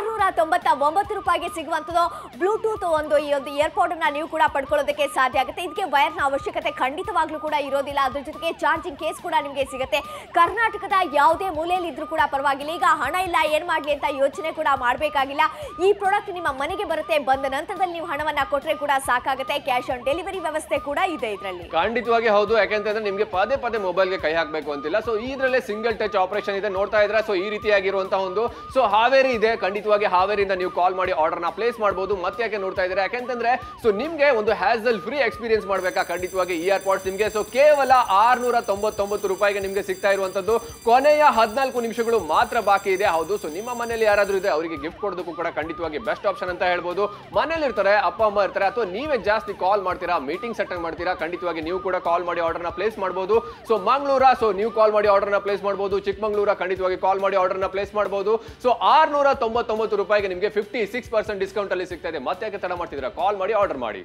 699 ರೂಪಾಯಿಗೆ ಸಿಗುವಂತದ್ದು ಬ್ಲೂಟೂತ್ ಈ ಒಂದು ಇಯರ್ ಪಾಡ್ ಅನ್ನ ನೀವು ಕೂಡ ಪಡ್ಕೊಳ್ಳೋದಕ್ಕೆ ಸಾಧ್ಯ ಆಗುತ್ತೆ. ಇದಕ್ಕೆ ವೈರ್ ನ ಅವಶ್ಯಕತೆ ಖಂಡಿತವಾಗ್ಲೂ ಕೂಡ ಇರೋದಿಲ್ಲ. ಅದ್ರ ಜೊತೆಗೆ ಚಾರ್ಜಿಂಗ್ ಕೇಸ್ ಕೂಡ ನಿಮಗೆ ಸಿಗುತ್ತೆ. ಕರ್ನಾಟಕದ ಯಾವುದೇ ಮೂಲೆಯಲ್ಲಿ ಇದ್ರೂ ಕೂಡ ಪರವಾಗಿಲ್ಲ. ಈಗ ಹಣ ಇಲ್ಲ, ಏನ್ ಮಾಡ್ಲಿ ಅಂತ ಯೋಚನೆ ಕೂಡ ಮಾಡಬೇಕಾಗಿಲ್ಲ. ಈ ಪ್ರಾಡಕ್ಟ್ ನಿಮ್ಮ ಮನೆಗೆ ಬರುತ್ತೆ. ಬಂದ ನಂತರದಲ್ಲಿ ನೀವು ಹಣವನ್ನ ಕೊಟ್ರೆ ಕೂಡ ಸಾಕಾಗುತ್ತೆ. ಕ್ಯಾಶ್ ಆನ್ ಡೆಲಿವರಿ ವ್ಯವಸ್ಥೆ ಕೂಡ ಇದೆ ಇದರಲ್ಲಿ. ಖಂಡಿತವಾಗಿ ಹೌದು, ಯಾಕೆಂತಂದ್ರೆ ನಿಮ್ಗೆ ಪದೇ ಪದೇ ಮೊಬೈಲ್ಗೆ ಕೈ ಹಾಕಬೇಕು ಅಂತಿಲ್ಲ. ಸೊ ಇದರಲ್ಲೇ ಸಿಂಗಲ್ ಟಚ್ ಆಪರೇಷನ್ ಇದೆ. ನೋಡ್ತಾ ಇದ್ರೆ ಸೊ ಈ ರೀತಿಯಾಗಿರುವಂತಹ ಒಂದು ಸೊ ಹಾವೇರಿ ಇದೆ. ಖಂಡಿತವಾಗಿ ಹಾವೇರಿಯಿಂದ ನೀವು ಕಾಲ್ ಮಾಡಿ ಆರ್ಡರ್ ನ ಪ್ಲೇಸ್ ಮಾಡಬಹುದು. ಮತ್ತೆ ಯಾಕೆ ನೋಡ್ತಾ ಇದ್ರೆ ಯಾಕೆಂತಂದ್ರೆ ಸೊ ನಿಮ್ಗೆ ಒಂದು ಹ್ಯಾಸಲ್ ಫ್ರೀ ಎಕ್ಸ್ಪೀರಿಯನ್ಸ್ ಮಾಡಬೇಕಾ ಖಂಡಿತವಾಗಿ ಇಯರ್ ಪಾಡ್ಸ್ ನಿಮ್ಗೆ ಸೊ ಕೇವಲ 699 699 ರೂಪಾಯಿಗೆ ನಿಮಗೆ ಸಿಗ್ತಾ ಇರುವಂತದ್ದು. ಕೊನೆಯ 14 ನಿಮಿಷಗಳು ಮಾತ್ರ ಬಾಕಿ ಇದೆ. ಹೌದು, ಸೊ ನಿಮ್ಮ ಮನೆಯಲ್ಲಿ ಯಾರಾದ್ರೂ ಇದೆ ಅವರಿಗೆ ಗಿಫ್ಟ್ ಕೊಡೋದಕ್ಕೂ ಕೂಡ ಖಂಡಿತವಾಗಿ ಬೆಸ್ಟ್ ಆಪ್ಷನ್ ಅಂತ ಹೇಳ್ಬೋದು. ಮನೇಲಿ ಇರ್ತಾರೆ, ಅಪ್ಪ ಅಮ್ಮ ಇರ್ತಾರೆ, ಅಥವಾ ನೀವೇ ಜಾಸ್ತಿ ಕಾಲ್ ಮಾಡ್ತೀರಾ, ಮೀಟಿಂಗ್ಸ್ ಅಟೆಂಡ್ ಮಾಡ್ತೀರಾ, ಖಂಡಿತವಾಗಿ ನೀವು ಕೂಡ ಕಾಲ್ ಮಾಡಿ ಆರ್ಡರ್ನ ಪ್ಲೇಸ್ ಮಾಡಬಹುದು. ಸೊ ಮಂಗಳೂರ, ಸೊ ನೀವು ಕಾಲ್ ಮಾಡಿ ಆರ್ಡರ್ನ ಪ್ಲೇಸ್ ಮಾಡಬಹುದು. ಚಿಕ್ಕಮಂಗ್ಳೂರ ಖಂಡಿತವಾಗಿ ಕಾಲ್ ಮಾಡಿ ಆರ್ಡರ್ನ ಪ್ಲೇಸ್ ಮಾಡಬಹುದು. ಸೊ 699 ರೂಪಾಯಿಗೆ ನಿಮಗೆ 56% ಡಿಸ್ಕೌಂಟ್ ಅಲ್ಲಿ ಸಿಗ್ತಾ ಇದೆ. ಮತ್ತೆ ಯಾಕೆ ತಡ ಮಾಡ್ತಿದ್ದೀರಾ? ಕಾಲ್ ಮಾಡಿ ಆರ್ಡರ್ ಮಾಡಿ.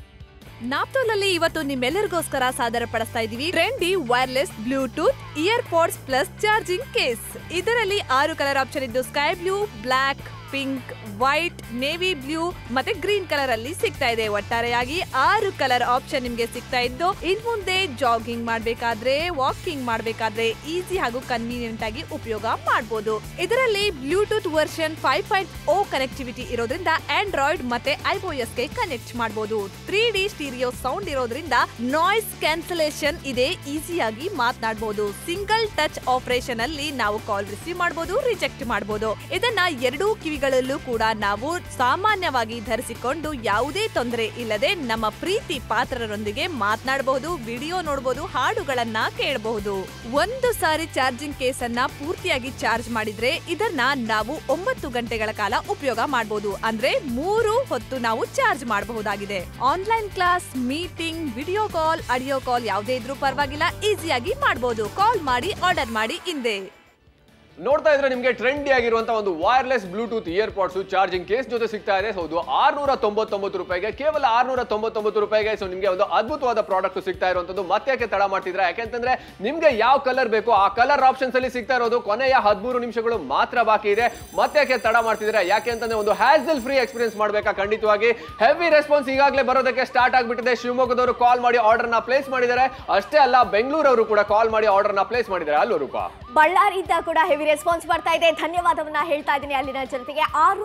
ನಾಪ್ತೋಲ್ ಅಲ್ಲಿ ಇವತ್ತು ನಿಮ್ಮೆಲ್ಲರಿಗೋಸ್ಕರ ಸಾದರ ಪಡಿಸ್ತಾ ಇದೀವಿ trendy wireless Bluetooth ear pods plus charging case. ಇದರಲ್ಲಿ 6 ಕಲರ್ ಆಪ್ಷನ್ ಇದ್ದು sky blue, black, pink, white, navy blue ಮತ್ತೆ ಗ್ರೀನ್ ಕಲರ್ ಅಲ್ಲಿ ಸಿಗ್ತಾ ಇದೆ. ಒಟ್ಟಾರೆಯಾಗಿ 6 ಕಲರ್ ಆಪ್ಷನ್ ನಿಮ್ಗೆ ಸಿಗ್ತಾ ಇದ್ದು ಇನ್ ಮುಂದೆ ಜಾಗಿಂಗ್ ಮಾಡ್ಬೇಕಾದ್ರೆ, ವಾಕಿಂಗ್ ಮಾಡ್ಬೇಕಾದ್ರೆ ಈಸಿ ಹಾಗೂ ಕನ್ವೀನಿಯಂಟ್ ಆಗಿ ಉಪಯೋಗ ಮಾಡಬಹುದು. ಇದರಲ್ಲಿ ಬ್ಲೂಟೂತ್ ವರ್ಷನ್ 5.0 ಕನೆಕ್ಟಿವಿಟಿ ಇರೋದ್ರಿಂದ ಆಂಡ್ರಾಯ್ಡ್ ಮತ್ತೆ iOS ಗೆ ಕನೆಕ್ಟ್ ಮಾಡಬಹುದು. 3D ಸ್ಟೀರಿಯೋ ಸೌಂಡ್ ಇರೋದ್ರಿಂದ ನಾಯ್ಸ್ ಕ್ಯಾನ್ಸಲೇಷನ್ ಇದೆ, ಈಸಿಯಾಗಿ ಮಾತನಾಡಬಹುದು. ಸಿಂಗಲ್ ಟಚ್ ಆಪರೇಷನ್ ಅಲ್ಲಿ ನಾವು ಕಾಲ್ ರಿಸೀವ್ ಮಾಡಬಹುದು, ರಿಜೆಕ್ಟ್ ಮಾಡಬಹುದು. ಇದನ್ನ ಎರಡೂ ಕಿವಿಗಳಲ್ಲೂ ಕೂಡ ನಾವು ಸಾಮಾನ್ಯವಾಗಿ ಧರಿಸಿಕೊಂಡು ಯಾವುದೇ ತೊಂದರೆ ಇಲ್ಲದೆ ನಮ್ಮ ಪ್ರೀತಿ ಪಾತ್ರರೊಂದಿಗೆ ಮಾತನಾಡಬಹುದು, ವಿಡಿಯೋ ನೋಡಬಹುದು, ಹಾಡುಗಳನ್ನ ಕೇಳಬಹುದು. ಒಂದು ಸಾರಿ ಚಾರ್ಜಿಂಗ್ ಕೇಸ್ ಅನ್ನ ಪೂರ್ತಿಯಾಗಿ ಚಾರ್ಜ್ ಮಾಡಿದ್ರೆ ಇದನ್ನ ನಾವು 9 ಗಂಟೆಗಳ ಕಾಲ ಉಪಯೋಗ ಮಾಡಬಹುದು. ಅಂದ್ರೆ 3 ಹೊತ್ತು ನಾವು ಚಾರ್ಜ್ ಮಾಡಬಹುದಾಗಿದೆ. Online class, meeting, video call, audio call ಯಾವುದೇ ಇದ್ರೂ ಪರವಾಗಿಲ್ಲ, ಈಸಿಯಾಗಿ ಮಾಡಬಹುದು. ಕಾಲ್ ಮಾಡಿ ಆರ್ಡರ್ ಮಾಡಿ ಹಿಂದೆ. ನೋಡ್ತಾ ಇದ್ರೆ ನಿಮಗೆ ಟ್ರೆಂಡಿ ಆಗಿರುವಂತಹ ಒಂದು wireless Bluetooth ear pods charging case ಜೊತೆ ಸಿಗ್ತಾ ಇದೆ. ಹೌದು, 699 ರೂಪಾಯಿಗೆ, ಕೇವಲ 699 ರೂಪಾಯಿಗೆ. ಸೊ ನಿಮಗೆ ಒಂದು ಅದ್ಭುತವಾದ ಪ್ರಾಡಕ್ಟ್ ಸಿಗ್ತಾ ಇರುವಂತದ್ದು. ಮತ್ತೆ ಯಾಕೆ ತಡ ಮಾಡ್ತಿದ್ರೆ? ಯಾಕೆಂತಂದ್ರೆ ನಿಮ್ಗೆ ಯಾವ ಕಲರ್ ಬೇಕು ಆ ಕಲರ್ ಆಪ್ಷನ್ಸ್ ಅಲ್ಲಿ ಸಿಗ್ತಾ ಇರೋದು. ಕೊನೆಯ 13 ನಿಮಿಷಗಳು ಮಾತ್ರ ಬಾಕಿ ಇದೆ. ಮತ್ತೆ ಯಾಕೆ ತಡ ಮಾಡ್ತಿದ್ರೆ? ಯಾಕೆ ಅಂತಂದ್ರೆ ಒಂದು ಹ್ಯಾಸಲ್ ಫ್ರೀ ಎಕ್ಸ್ಪೀರಿಯನ್ಸ್ ಮಾಡ್ಬೇಕಾ? ಖಂಡಿತವಾಗಿ ಹೆವಿ ರೆಸ್ಪಾನ್ಸ್ ಈಗಾಗಲೇ ಬರೋದಕ್ಕೆ ಸ್ಟಾರ್ಟ್ ಆಗ್ಬಿಟ್ಟಿದೆ. ಶಿವಮೊಗ್ಗದವರು ಕಾಲ್ ಮಾಡಿ ಆರ್ಡರ್ ನ ಪ್ಲೇಸ್ ಮಾಡಿದ್ದಾರೆ. ಅಷ್ಟೇ ಅಲ್ಲ, ಬೆಂಗಳೂರವರು ಕೂಡ ಕಾಲ್ ಮಾಡಿ ಆರ್ಡರ್ ನ ಪ್ಲೇಸ್ ಮಾಡಿದ್ದಾರೆ. ಅಲ್ಲೂ ರೂಪಾ, ಬಳ್ಳಾರಿಯಿಂದ ಕೂಡ ಹೆವಿ ರೆಸ್ಪಾನ್ಸ್ ಬರ್ತಾ ಇದೆ. ಧನ್ಯವಾದವನ್ನ ಹೇಳ್ತಾ ಇದ್ದೀನಿ ಅಲ್ಲಿನ ಜನತೆಗೆ.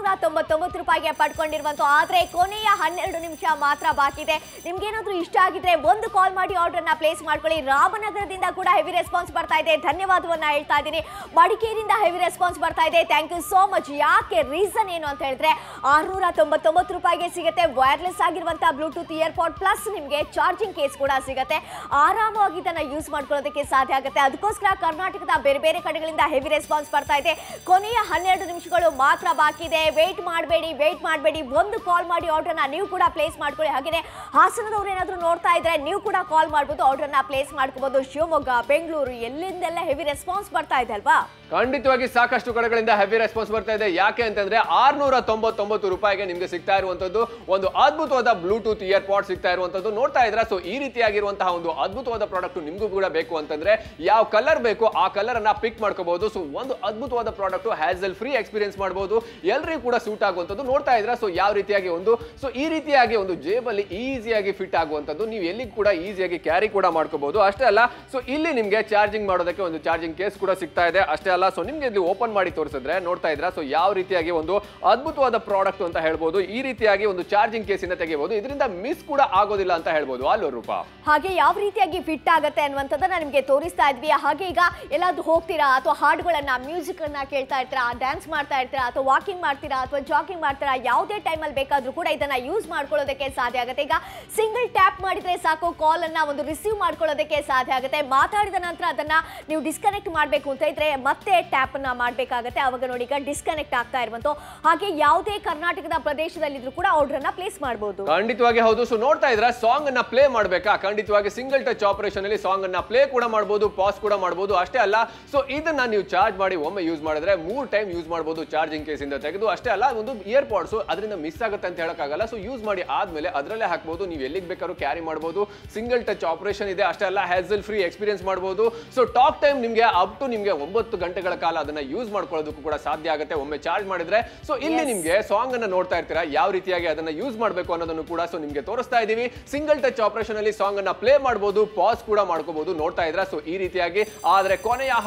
699 ರೂಪಾಯಿಗೆ ಪಡ್ಕೊಂಡಿರುವಂತ, ಆದ್ರೆ ಕೊನೆಯ 12 ನಿಮಿಷ ಮಾತ್ರ ಬಾಕಿ ಇದೆ. ನಿಮ್ಗೇನಾದ್ರೂ ಇಷ್ಟ ಆಗಿದ್ರೆ ಒಂದು ಕಾಲ್ ಮಾಡಿ ಆರ್ಡರ್ ನ ಪ್ಲೇಸ್ ಮಾಡ್ಕೊಳ್ಳಿ. ರಾಮನಗರದಿಂದ ಕೂಡ ಹೆವಿ ರೆಸ್ಪಾನ್ಸ್ ಬರ್ತಾ ಇದೆ. ಧನ್ಯವಾದವನ್ನ ಹೇಳ್ತಾ ಇದ್ದೀನಿ. ಮಡಿಕೇರಿಯಿಂದ ಹೆವಿ ರೆಸ್ಪಾನ್ಸ್ ಬರ್ತಾ ಇದೆ. Thank you so much. ಯಾಕೆ, ರೀಸನ್ ಏನು ಅಂತ ಹೇಳಿದ್ರೆ 699 ರೂಪಾಯಿಗೆ ಸಿಗುತ್ತೆ ವೈರ್ಲೆಸ್ ಆಗಿರುವಂತಹ ಬ್ಲೂಟೂತ್ ಇಯರ್ ಪಾಡ್ ಪ್ಲಸ್ ನಿಮ್ಗೆ ಚಾರ್ಜಿಂಗ್ ಕೇಸ್ ಕೂಡ ಸಿಗುತ್ತೆ. ಆರಾಮವಾಗಿ ಇದನ್ನ ಯೂಸ್ ಮಾಡ್ಕೊಳ್ಳೋದಕ್ಕೆ ಸಾಧ್ಯ ಆಗುತ್ತೆ. ಅದಕ್ಕೋಸ್ಕರ ಕರ್ನಾಟಕದ ಬೇರೆ ಬೇರೆ ಕಡೆಗಳಿಂದ ಹೆವಿ ರೆಸ್ಪಾನ್ಸ್ ಬರ್ತಾ ಇದೆ. ಕೊನೆಯ 12 ನಿಮಿಷಗಳು ಮಾತ್ರ ಬಾಕಿ ಇದೆ. ವೇಟ್ ಮಾಡಬೇಡಿ. ಒಂದು ಕಾಲ್ ಮಾಡಿ ಆರ್ಡರ್ ನ ನೀವು ಕೂಡ ಪ್ಲೇಸ್ ಮಾಡ್ಕೊಳ್ಳಿ. ಹಾಗೆ ಹಾಸನದವ್ರು ಏನಾದ್ರು ನೋಡ್ತಾ ಇದ್ರೆ ನೀವು ಕೂಡ ಕಾಲ್ ಮಾಡಬಹುದು, ಆರ್ಡರ್ ನ ಪ್ಲೇಸ್ ಮಾಡ್ಕೋಬಹುದು. ಶಿವಮೊಗ್ಗ, ಬೆಂಗಳೂರು ಎಲ್ಲಿಂದೆಲ್ಲ ಹೆವಿ ರೆಸ್ಪಾನ್ಸ್ ಬರ್ತಾ ಇದೆ ಅಲ್ವಾ? ಖಂಡಿತವಾಗಿ ಸಾಕಷ್ಟು ಕಡೆಗಳಿಂದ ಹೆವಿ ರೆಸ್ಪಾನ್ಸ್ ಬರ್ತಾ ಇದೆ. ಯಾಕೆ ಅಂತಂದ್ರೆ 699 ರೂಪಾಯಿಗೆ ನಿಮ್ಗೆ ಸಿಗ್ತಾ ಇರುವಂತದ್ದು ಒಂದು ಅದ್ಭುತವಾದ ಬ್ಲೂಟೂತ್ ಇಯರ್ ಪಾಡ್ ಸಿಗ್ತಾ ಇರುವಂತದ್ದು. ನೋಡ್ತಾ ಇದ್ರ, ಸೊ ಈ ರೀತಿಯಾಗಿರುವಂತಹ ಒಂದು ಅದ್ಭುತವಾದ ಪ್ರಾಡಕ್ಟ್ ನಿಮ್ಗೂ ಕೂಡ ಬೇಕು ಅಂತಂದ್ರೆ ಯಾವ ಕಲರ್ ಬೇಕು ಆ ಕಲರ್ ಅನ್ನ ಪಿಕ್ ಮಾಡ್ಕೋಬಹುದು. ಸೊ ಒಂದು ಅದ್ಭುತವಾದ ಪ್ರಾಡಕ್ಟ್, ಹ್ಯಾಸಲ್ ಫ್ರೀ ಎಕ್ಸ್ಪೀರಿಯನ್ಸ್ ಮಾಡಬಹುದು, ಎಲ್ಲರಿಗೂ ಕೂಡ ಸೂಟ್ ಆಗುವಂತದ್ದು. ನೋಡ್ತಾ ಇದ್ರ, ಸೊ ಯಾವ ರೀತಿಯಾಗಿ ಈ ರೀತಿಯಾಗಿ ಒಂದು ಜೇಬಲ್ಲಿ ಈಸಿಯಾಗಿ ಫಿಟ್ ಆಗುವಂತದ್ದು. ನೀವು ಎಲ್ಲಿ ಕೂಡ ಈಸಿಯಾಗಿ ಕ್ಯಾರಿ ಕೂಡ ಮಾಡ್ಕೋಬಹುದು. ಅಷ್ಟೇ ಅಲ್ಲ, ಸೊ ಇಲ್ಲಿ ನಿಮ್ಗೆ ಚಾರ್ಜಿಂಗ್ ಮಾಡೋದಕ್ಕೆ ಒಂದು ಚಾರ್ಜಿಂಗ್ ಕೇಸ್ ಕೂಡ ಸಿಗ್ತಾ ಇದೆ. ಅಷ್ಟೇ ಅಲ್ಲ, ಸೊ ನಿಮ್ಗೆ ಇಲ್ಲಿ ಓಪನ್ ಮಾಡಿ ತೋರಿಸಿದ್ರೆ ನೋಡ್ತಾ ಇದ್ರ, ಸೊ ಯಾವ ರೀತಿಯಾಗಿ ಒಂದು ಅದ್ಭುತವಾದ ಪ್ರಾಡಕ್ಟ್ ಅಂತ ಹೇಳ್ಬೋದು. ಈ ರೀತಿಯಾಗಿ ಒಂದು ಚಾರ್ಜಿಂಗ್ ಕೇಸ್ ಇಂದ ತೆಗೆಯಬಹುದು. ಇದರಿಂದ ಮಿಸ್ ಕೂಡ ಆಗೋದಿಲ್ಲ ಅಂತ ಹೇಳ್ಬೋದು. ಅಲ್ಲೋ ರೂಪಾ, ಹಾಗೆ ಯಾವ ರೀತಿಯಾಗಿ ಫಿಟ್ ಆಗುತ್ತೆ ಅನ್ನುವಂಥದ್ದನ್ನ ನಿಮ್ಗೆ ತೋರಿಸ್ತಾ ಇದ್ವಿ. ಹಾಗೆ ಈಗ ಎಲ್ಲಾದ್ರೂ ಹೋಗ್ತೀರಾ ಅಥವಾ ಹಾಡುಗಳನ್ನ, ಮ್ಯೂಸಿಕ್ ಅನ್ನ ಕೇಳ್ತಾ ಇರ್ತೀರಾ, ಡ್ಯಾನ್ಸ್ ಮಾಡ್ತಾ ಇರ್ತೀರಾ, ಅಥವಾ ವಾಕಿಂಗ್ ಮಾಡ್ತೀರಾ, ಅಥವಾ ಜಾಗಿಂಗ್ ಮಾಡ್ತೀರಾ, ಯಾವುದೇ ಟೈಮಲ್ಲಿ ಬೇಕಾದ್ರೂ ಕೂಡ ಇದನ್ನ ಯೂಸ್ ಮಾಡ್ಕೊಳ್ಳೋದಕ್ಕೆ ಸಾಧ್ಯ ಆಗುತ್ತೆ. ಈಗ ಸಿಂಗಲ್ ಟ್ಯಾಪ್ ಮಾಡಿದ್ರೆ ಸಾಕು, ಕಾಲ್ ಅನ್ನ ಒಂದು ರಿಸೀವ್ ಮಾಡ್ಕೊಳ್ಳೋದಕ್ಕೆ ಸಾಧ್ಯ ಆಗುತ್ತೆ. ಮಾತಾಡಿದ ನಂತರ ಅದನ್ನ ನೀವು ಡಿಸ್ಕನೆಕ್ಟ್ ಮಾಡಬೇಕು ಅಂತ ಇದ್ರೆ ಮತ್ತೆ ಟ್ಯಾಪ್ ಅನ್ನ ಮಾಡಬೇಕಾಗುತ್ತೆ. ಅವಾಗ ನೋಡಿ ಈಗ ಡಿಸ್ಕನೆಕ್ಟ್ ಆಗ್ತಾ ಇರುವಂತ. ಹಾಗೆ ಯಾವುದೇ ಕರ್ನಾಟಕದ ಪ್ರದೇಶದಲ್ಲಿದ್ರು ಕೂಡ ಆರ್ಡರ್ ಅನ್ನ ಪ್ಲೇಸ್ ಮಾಡಬಹುದು. ಖಂಡಿತವಾಗಿ ಹೌದು. ಸೊ ನೋಡ್ತಾ ಇದ್ರ, ಸಾಂಗ್ ಅನ್ನ ಪ್ಲೇ ಮಾಡ್ಬೇಕಾ? ಖಂಡಿತವಾಗಿ ಸಿಂಗಲ್ ಟಚ್ ಆಪರೇಷನ್ ಅಲ್ಲಿ ಸಾಂಗ್ ಅನ್ನ ಪ್ಲೇ ಕೂಡ ಮಾಡಬಹುದು, ಪಾಸ್ ಕೂಡ ಮಾಡಬಹುದು. ಅಷ್ಟೇ ಅಲ್ಲ, ಸೊ ಇದನ್ನ ನೀವು ಚಾರ್ಜ್ ಮಾಡಿ ಒಮ್ಮೆ ಯೂಸ್ ಮಾಡಿದ್ರೆ 3 ಟೈಮ್ ಯೂಸ್ ಮಾಡಬಹುದು ಚಾರ್ಜಿಂಗ್ ಕೇಸ್ ಇಂದ ತೆಗೆದು. ಅಷ್ಟೇ ಅಲ್ಲ, ಒಂದು ಇಯರ್ ಪಾಡ್ಸ್ ಅದರಿಂದ ಮಿಸ್ ಆಗುತ್ತೆ ಅಂತ ಹೇಳಕ್ಕಾಗಲ್ಲ. ಸೊ ಯೂಸ್ ಮಾಡಿ ಆದ್ಮೇಲೆ ಅದರಲ್ಲೇ ಹಾಕಬಹುದು, ನೀವು ಎಲ್ಲಿಗೆ ಬೇಕಾದ್ರೂ ಕ್ಯಾರಿ ಮಾಡಬಹುದು. ಸಿಂಗಲ್ ಟಚ್ ಆಪರೇಷನ್ ಇದೆ. ಅಷ್ಟೇ ಅಲ್ಲ, ಹ್ಯಾಸಲ್ ಫ್ರೀ ಎಕ್ಸ್ಪೀರಿಯನ್ಸ್ ಮಾಡಬಹುದು. ಸೊ ಟಾಕ್ ಟೈಮ್ ನಿಮ್ಗೆ ಅಪ್ ಟು ನಿಮ್ಗೆ 9 ಗಂಟೆಗಳ ಕಾಲ ಅದನ್ನ ಯೂಸ್ ಮಾಡ್ಕೊಳ್ಳೋದಕ್ಕೂ ಕೂಡ ಸಾಧ್ಯ ಆಗುತ್ತೆ ಒಮ್ಮೆ ಚಾರ್ಜ್ ಮಾಡಿದ್ರೆ. ಸೊ ಇಲ್ಲಿ ನಿಮ್ಗೆ ಸಾಂಗ್ ಅನ್ನ ನೋಡ್ತಾ ಇರ್ತೀರಾ, ಯಾವ ರೀತಿಯಾಗಿ ಅದನ್ನ ಯೂಸ್ ಮಾಡಬೇಕು ಅನ್ನೋದನ್ನು ಕೂಡ ಸೊ ನಿಮ್ಗೆ ತೋರಿಸ್ತಾ ಇದೀವಿ. ಸಿಂಗಲ್ ಟಚ್ ಆಪರೇಷನ್ ಅಲ್ಲಿ ಸಾಂಗ್ ಅನ್ನ ಪ್ಲೇ ಮಾಡಬಹುದು, ಪಾಸ್ ಕೂಡ ಮಾಡ್ಕೋಬಹುದು. ನೋಡ್ತಾ ಇದ್ರ, ಸೊ ಈ ರೀತಿಯಾಗಿ. ಆದ್ರೆ ಕೊನೆಯ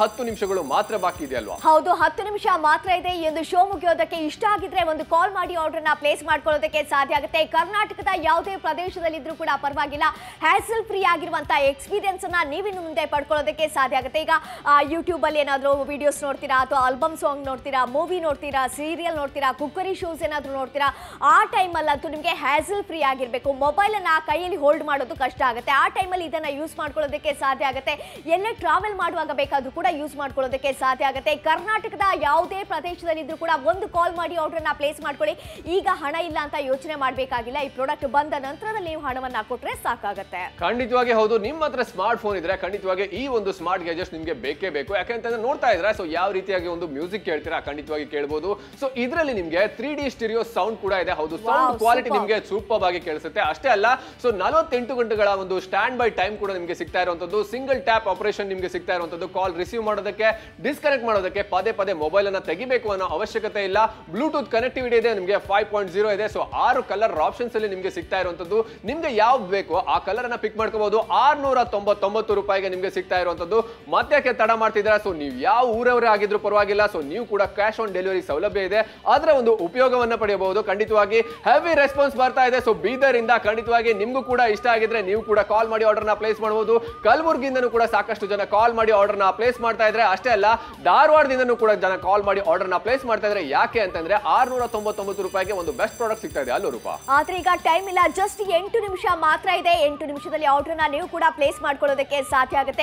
10 ನಿಮಿಷಗಳು ಮಾತ್ರ ಬಾಕಿ ಇದೆ ಅಲ್ವಾ? ಹೌದು, 10 ನಿಮಿಷ ಮಾತ್ರ ಇದೆ. ಈ ಒಂದು ಶೋ ಮುಗಿಯೋದಕ್ಕೆ ಇಷ್ಟ ಆಗಿದ್ರೆ ಒಂದು ಕಾಲ್ ಮಾಡಿ ಆರ್ಡರ್ನ ಪ್ಲೇಸ್ ಮಾಡ್ಕೊಳ್ಳೋದಕ್ಕೆ ಸಾಧ್ಯ ಆಗುತ್ತೆ. ಕರ್ನಾಟಕದ ಯಾವುದೇ ಪ್ರದೇಶದಲ್ಲಿದ್ರೂ ಕೂಡ ಪರವಾಗಿಲ್ಲ, ಹ್ಯಾಸಲ್ ಫ್ರೀ ಆಗಿರುವಂತಹ ಎಕ್ಸ್ಪೀರಿಯನ್ಸ್ ಅನ್ನ ನೀವಿನ್ನು ಮುಂದೆ ಪಡ್ಕೊಳ್ಳೋದಕ್ಕೆ ಸಾಧ್ಯ ಆಗುತ್ತೆ. ಈಗ ಯೂಟ್ಯೂಬ್ ಅಲ್ಲಿ ಏನಾದರೂ ವಿಡಿಯೋಸ್ ನೋಡ್ತೀರಾ, ಅಥವಾ ಆಲ್ಬಮ್ ಸಾಂಗ್ ನೋಡ್ತೀರಾ, ಮೂವಿ ನೋಡ್ತೀರಾ, ಸೀರಿಯಲ್ ನೋಡ್ತೀರಾ, ಕುಕ್ಕರಿ ಶೋಸ್ ಏನಾದರೂ ನೋಡ್ತೀರಾ, ಆ ಟೈಮಲ್ಲಂತೂ ನಿಮಗೆ ಹ್ಯಾಸಲ್ ಫ್ರೀ ಆಗಿರಬೇಕು. ಮೊಬೈಲ್ ಅನ್ನ ಕೈಯಲ್ಲಿ ಹೋಲ್ಡ್ ಮಾಡೋದು ಕಷ್ಟ ಆಗುತ್ತೆ. ಆ ಟೈಮಲ್ಲಿ ಇದನ್ನ ಯೂಸ್ ಮಾಡ್ಕೊಳ್ಳೋದಕ್ಕೆ ಸಾಧ್ಯ ಆಗುತ್ತೆ. ಎಲ್ಲೇ ಟ್ರಾವೆಲ್ ಮಾಡುವಾಗ ಬೇಕಾದ್ರೂ ಕೂಡ ಯೂಸ್ ಮಾಡ್ಕೊಳ್ಳೋದಕ್ಕೆ ಸಾಧ್ಯ ಆಗುತ್ತೆ. ಕರ್ನಾಟಕದ ಯಾವುದೇ ಪ್ರದೇಶದಲ್ಲಿದ್ರೂ ಕೂಡ ಒಂದು ಕಾಲ್ ಮಾಡಿ ಆರ್ಡರ್ನ ಪ್ಲೇಸ್ ಮಾಡ್ಕೊಳ್ಳಿ. ಈಗ ಹಣ ಇಲ್ಲ ಅಂತ ಯೋಚನೆ ಮಾಡಬೇಕಾಗಿಲ್ಲ. ಈ ಪ್ರಾಡಕ್ಟ್ ಬಂದ ನಂತರದಲ್ಲಿ ನೀವು ಹಣವನ್ನ ಕೊಟ್ರೆ ಸಾಕಾಗುತ್ತೆ. ಖಂಡಿತವಾಗಿ ಹೌದು. ನಿಮ್ಮ ಹತ್ರ ಸ್ಮಾರ್ಟ್ ಫೋನ್ ಇದ್ರೆ ಖಂಡಿತವಾಗಿ ಈ ಒಂದು ಸ್ಮಾರ್ಟ್ ಗ್ಯಾಜೆಟ್ಸ್ ನಿಮಗೆ ಬೇಕೇ ಬೇಕು. ಯಾಕಂತಂದ್ರೆ ನೋಡ್ತಾ ಇದ್ರೆ ಸೊ ಯಾವ ರೀತಿಯಾಗಿ ಒಂದು ಮ್ಯೂಸಿಕ್ ಕೇಳ್ತೀರಾ ಖಂಡಿತವಾಗಿ ಕೇಳಬಹುದು. ಸೊ ಇದರಲ್ಲಿ ನಿಮಗೆ 3D ಸ್ಟೀರಿಯೋ ಸೌಂಡ್ ಕೂಡ ಇದೆ. ಹೌದು, ಸೌಂಡ್ ಕ್ವಾಲಿಟಿ ನಿಮಗೆ ಸೂಪರ್ ಆಗಿ ಕೇಳಿಸುತ್ತೆ. ಅಷ್ಟೇ ಅಲ್ಲ, ಸೊ 48 ಗಂಟೆಗಳ ಒಂದು ಸ್ಟ್ಯಾಂಡ್ ಬೈ ಟೈಮ್ ಕೂಡ ನಿಮಗೆ ಸಿಗ್ತಾ ಇರುವಂತದ್ದು. ಸಿಂಗಲ್ ಟ್ಯಾಪ್ ಆಪರೇಷನ್ ನಿಮಗೆ ಸಿಗ್ತಾ ಇರುವಂತದ್ದು. ಕಾಲ್ ರಿಸೀವ್ ಮಾಡೋದಕ್ಕೆ, ಡಿಸ್ಕನೆಕ್ಟ್ ಮಾಡೋದಕ್ಕೆ ಪದೇ ಪದೇ ಮೊಬೈಲ್ ಅನ್ನ ತೆಗಿಬೇಕು ಅನ್ನೋ ಅವಶ್ಯಕತೆ ಇಲ್ಲ. ಬ್ಲೂಟೂತ್ ಕನೆಕ್ಟಿವಿಟಿ ಇದೆ ನಿಮಗೆ, 5.0 ಇದೆ. ಸೊ 6 ಕಲರ್ ಆಪ್ಷನ್ಸ್ ಅಲ್ಲಿ ನಿಮಗೆ ಸಿಗ್ತಾ ಇರುವಂತದ್ದು. ನಿಮ್ಗೆ ಯಾವ್ದು ಬೇಕು ಆ ಕಲರ್ ಅನ್ನ ಪಿಕ್ ಮಾಡ್ಕೋಬಹುದು. 699 ರೂಪಾಯಿಗೆ ನಿಮಗೆ ಸಿಗ್ತಾ ಇರುವಂತದ್ದು. ಮತ್ತೆ ತಡ ಮಾಡ್ತಿದ್ದೀರಾ, ಸೊ ನೀವು ಯಾವ ಊರವರೇ ಆಗಿದ್ರು ಪರವಾಗಿಲ್ಲ, ಸೊ ನೀವು ಕೂಡ ಕ್ಯಾಶ್ ಆನ್ ಡೆಲಿವರಿ ಸೌಲಭ್ಯ ಇದೆ, ಅದರ ಒಂದು ಉಪಯೋಗವನ್ನ ಪಡೆಯಬಹುದು. ಖಂಡಿತವಾಗಿ ಹೆವಿ ರೆಸ್ಪಾನ್ಸ್ ಬರ್ತಾ ಇದೆ. ಸೊ ಬೀದರ್ ಇಂದ ಖಂಡಿತವಾಗಿ ನಿಮ್ಗೂ ಕೂಡ ಇಷ್ಟ ಆಗಿದ್ರೆ ನೀವು ಕೂಡ ಕಾಲ್ ಮಾಡಿ ಆರ್ಡರ್ನ ಪ್ಲೇಸ್ ಮಾಡಬಹುದು. ಕಲಬುರಗಿಯಿಂದನೂ ಕೂಡ ಸಾಕಷ್ಟು ಜನ ಕಾಲ್ ಮಾಡಿ ಆರ್ಡರ್ನ ಪ್ಲೇಸ್ ಮಾಡ್ತಾ ಇದ್ರೆ. ಅಷ್ಟೇ ಅಲ್ಲ, ಧಾರವಾಡದಿಂದನೂ ಕೂಡ ಜನ ಕಾಲ್ ಮಾಡಿ ಆರ್ಡರ್ನ ಪ್ಲೇಸ್ ಮಾಡ್ತಾ ಇದ್ರೆ. ಯಾಕೆ ಅಂತಂದ್ರೆ 699 ರೂಪಾಯಿಗೆ ಒಂದು ಬೆಸ್ಟ್ ಪ್ರಾಡಕ್ಟ್ ಸಿಗ್ತಾ ಇದೆ ಅಲ್ಲೂ ರೂಪಾ. ಆದ್ರೆ ಈಗ ಟೈಮ್ ಇಲ್ಲ, ಜಸ್ಟ್ 8 ನಿಮಿಷ ಮಾತ್ರ ಇದೆ. 8 ನಿಮಿಷದಲ್ಲಿ ಆರ್ಡರ್ನ ನೀವು ಕೂಡ ಪ್ಲೇಸ್ ಮಾಡ್ಕೊಳ್ಳೋದಕ್ಕೆ ಸಾಧ್ಯ ಆಗುತ್ತೆ.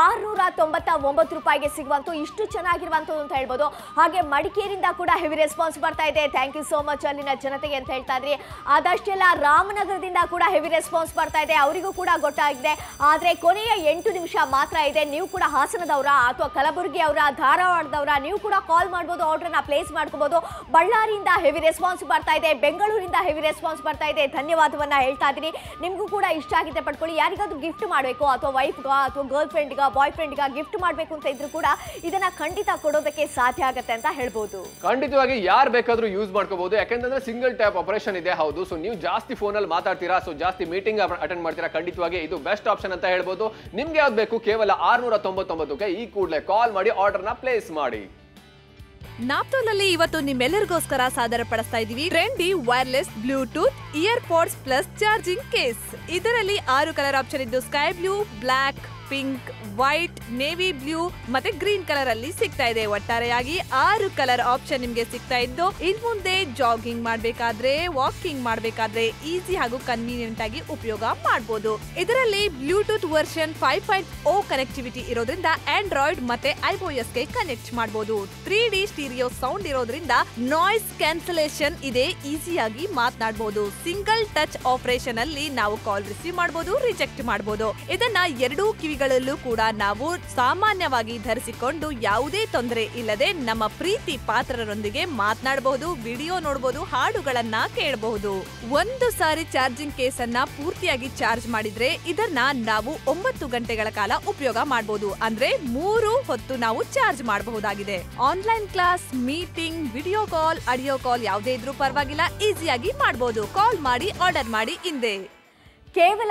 699 ರೂಪಾಯಿಗೆ ಸಿಗುವಂತೂ ಇಷ್ಟು ಚೆನ್ನಾಗಿರುವಂತದ್ದು ಅಂತ ಹೇಳ್ಬೋದು. ಹಾಗೆ ಮಡಿಕೇರಿಯಿಂದ ಕೂಡ ಹೆವಿ ರೆಸ್ಪಾನ್ಸ್ ಬರ್ತಾ ಇದೆ. ಥ್ಯಾಂಕ್ ಯು ಸೋ ಮಚ್ ಅಲ್ಲಿನ ಜನತೆಗೆ ಅಂತ ಹೇಳ್ತಾ ಇದ್ರಿ. ಆದಷ್ಟೆಲ್ಲ ರಾಮನಗರದಿಂದ ಕೂಡ ಹೆವಿ ರೆಸ್ಪಾನ್ಸ್ ಬರ್ತಾ ಇದೆ, ಅವರಿಗೂ ಕೂಡ ಗೊತ್ತಾಗಿದೆ. ಆದ್ರೆ ಕೊನೆಯ 8 ನಿಮಿಷ ಮಾತ್ರ ಇದೆ. ನೀವು ಕೂಡ ಹಾಸನದವರ ಅಥವಾ ಕಲಬುರಗಿ ಅವರ, ಧಾರವಾಡದವರ, ನೀವು ಕೂಡ ಕಾಲ್ ಮಾಡ್ಬೋದು, ಆರ್ಡರ್ನ ಪ್ಲೇಸ್ ಮಾಡ್ಕೋಬಹುದು. ಬಳ್ಳಾರಿಯಿಂದ ಹೆವಿ ರೆಸ್ಪಾನ್ಸ್ ಬರ್ತಾ ಇದೆ, ಬೆಂಗಳೂರಿಂದ ಹೆವಿ ರೆಸ್ಪಾನ್ಸ್ ಬರ್ತಾ ಇದೆ. ಧನ್ಯವಾದವನ್ನ ಹೇಳ್ತಾ ಇದ್ದೀನಿ. ನಿಮ್ಗೂ ಕೂಡ ಇಷ್ಟ ಆಗಿದೆ ಪಡ್ಕೊಳ್ಳಿ. ಯಾರಿಗಾದ್ರೂ ಗಿಫ್ಟ್ ಮಾಡಬೇಕು, ಅಥವಾ ವೈಫ್ಗ ಅಥವಾ ಗರ್ಲ್ ಫ್ರೆಂಡ್ಗ, ಬಾಯ್ ಫ್ರೆಂಡ್ಗ ಗಿಫ್ಟ್ ಮಾಡಬೇಕು ಅಂತ ಇದ್ರು ಕೂಡ ಇದನ್ನ ಖಂಡಿತ ಕೊಡೋದಕ್ಕೆ ಸಾಧ್ಯ ಆಗುತ್ತೆ ಅಂತ ಹೇಳ್ಬೋದು. ಖಂಡಿತವಾಗಿ ಯಾರು ಬೇಕಾದ್ರೂ ಯೂಸ್ ಮಾಡ್ಕೋಬಹುದು. ಯಾಕಂತಂದ್ರೆ ಸಿಂಗಲ್ ಟ್ಯಾಪ್ ಆಪರೇಷನ್ ಇದೆ. ಹೌದು, ಸೊ ನೀವು ಜಾಸ್ತಿ ಫೋನ್ ಅಲ್ಲಿ ಮಾತಾಡ್ತೀರಾ, ಸೊ ಜಾಸ್ತಿ ಮೀಟಿಂಗ್ ಅಟೆಂಡ್ ಮಾಡ್ತೀರಾ, ಖಂಡಿತವಾಗಿ ಇದು ಬೆಸ್ಟ್ ಆಪ್ಷನ್ ಅಂತ ಹೇಳ್ಬೋದು. ನಿಮ್ಗೆ ಯಾವ್ದು ಬೇಕು ಕೇವಲ 699ಗೆ ಈ ಕೂಡಲೇ ಕಾಲ್ ಮಾಡಿ ಆರ್ಡರ್ನ ಪ್ಲೇಸ್ ಮಾಡಿ. ನಾಪ್ಟೋಲ್ ಅಲ್ಲಿ ಇವತ್ತು ನಿಮ್ಮೆಲ್ಲರಿಗೋಸ್ಕರ ಸಾದರ ಪಡಿಸ್ತಾ ಇದೀವಿ trendy wireless Bluetooth ear pods plus charging case. ಇದರಲ್ಲಿ 6 ಕಲರ್ ಆಪ್ಷನ್ ಇದ್ದು sky blue, black, pink, white, navy blue ಮತ್ತೆ ಗ್ರೀನ್ ಕಲರ್ ಅಲ್ಲಿ ಸಿಗ್ತಾ ಇದೆ. ಒಟ್ಟಾರೆಯಾಗಿ 6 ಕಲರ್ ಆಪ್ಷನ್ ನಿಮ್ಗೆ ಸಿಗ್ತಾ ಇದ್ದು, ಇನ್ ಮುಂದೆ ಜಾಗಿಂಗ್ ಮಾಡ್ಬೇಕಾದ್ರೆ, ವಾಕಿಂಗ್ ಮಾಡ್ಬೇಕಾದ್ರೆ ಈಸಿ ಹಾಗೂ ಕನ್ವೀನಿಯಂಟ್ ಆಗಿ ಉಪಯೋಗ ಮಾಡಬಹುದು. ಇದರಲ್ಲಿ ಬ್ಲೂಟೂತ್ ವರ್ಷನ್ 5.0 ಕನೆಕ್ಟಿವಿಟಿ ಇರೋದ್ರಿಂದ ಆಂಡ್ರಾಯ್ಡ್ ಮತ್ತೆ iOS ಗೆ ಕನೆಕ್ಟ್ ಮಾಡಬಹುದು. 3D ಸ್ಟೀರಿಯೋ ಸೌಂಡ್ ಇರೋದ್ರಿಂದ ನಾಯ್ಸ್ ಕ್ಯಾನ್ಸಲೇಷನ್ ಇದೆ, ಈಸಿಯಾಗಿ ಮಾತನಾಡಬಹುದು. ಸಿಂಗಲ್ ಟಚ್ ಆಪರೇಷನ್ ಅಲ್ಲಿ ನಾವು ಕಾಲ್ ರಿಸೀವ್ ಮಾಡಬಹುದು, ರಿಜೆಕ್ಟ್ ಮಾಡಬಹುದು. ಇದನ್ನ 2 ಕಿವಿಗಳಲ್ಲೂ ಕೂಡ ನಾವು ಸಾಮಾನ್ಯವಾಗಿ ಧರಿಸಿಕೊಂಡು ಯಾವುದೇ ತೊಂದರೆ ಇಲ್ಲದೆ ನಮ್ಮ ಪ್ರೀತಿ ಪಾತ್ರರೊಂದಿಗೆ ಮಾತನಾಡಬಹುದು, ವಿಡಿಯೋ ನೋಡಬಹುದು, ಹಾಡುಗಳನ್ನ ಕೇಳಬಹುದು. ಒಂದು ಸಾರಿ ಚಾರ್ಜಿಂಗ್ ಕೇಸ್ ಅನ್ನ ಪೂರ್ತಿಯಾಗಿ ಚಾರ್ಜ್ ಮಾಡಿದ್ರೆ ಇದನ್ನ ನಾವು 9 ಗಂಟೆಗಳ ಕಾಲ ಉಪಯೋಗ ಮಾಡಬಹುದು. ಅಂದ್ರೆ 3 ಹೊತ್ತು ನಾವು ಚಾರ್ಜ್ ಮಾಡಬಹುದಾಗಿದೆ. Online class, meeting, video call, audio call ಯಾವುದೇ ಇದ್ರೂ ಪರವಾಗಿಲ್ಲ, ಈಸಿಯಾಗಿ ಮಾಡಬಹುದು. ಕಾಲ್ ಮಾಡಿ ಆರ್ಡರ್ ಮಾಡಿ ಹಿಂದೆ. ಕೇವಲ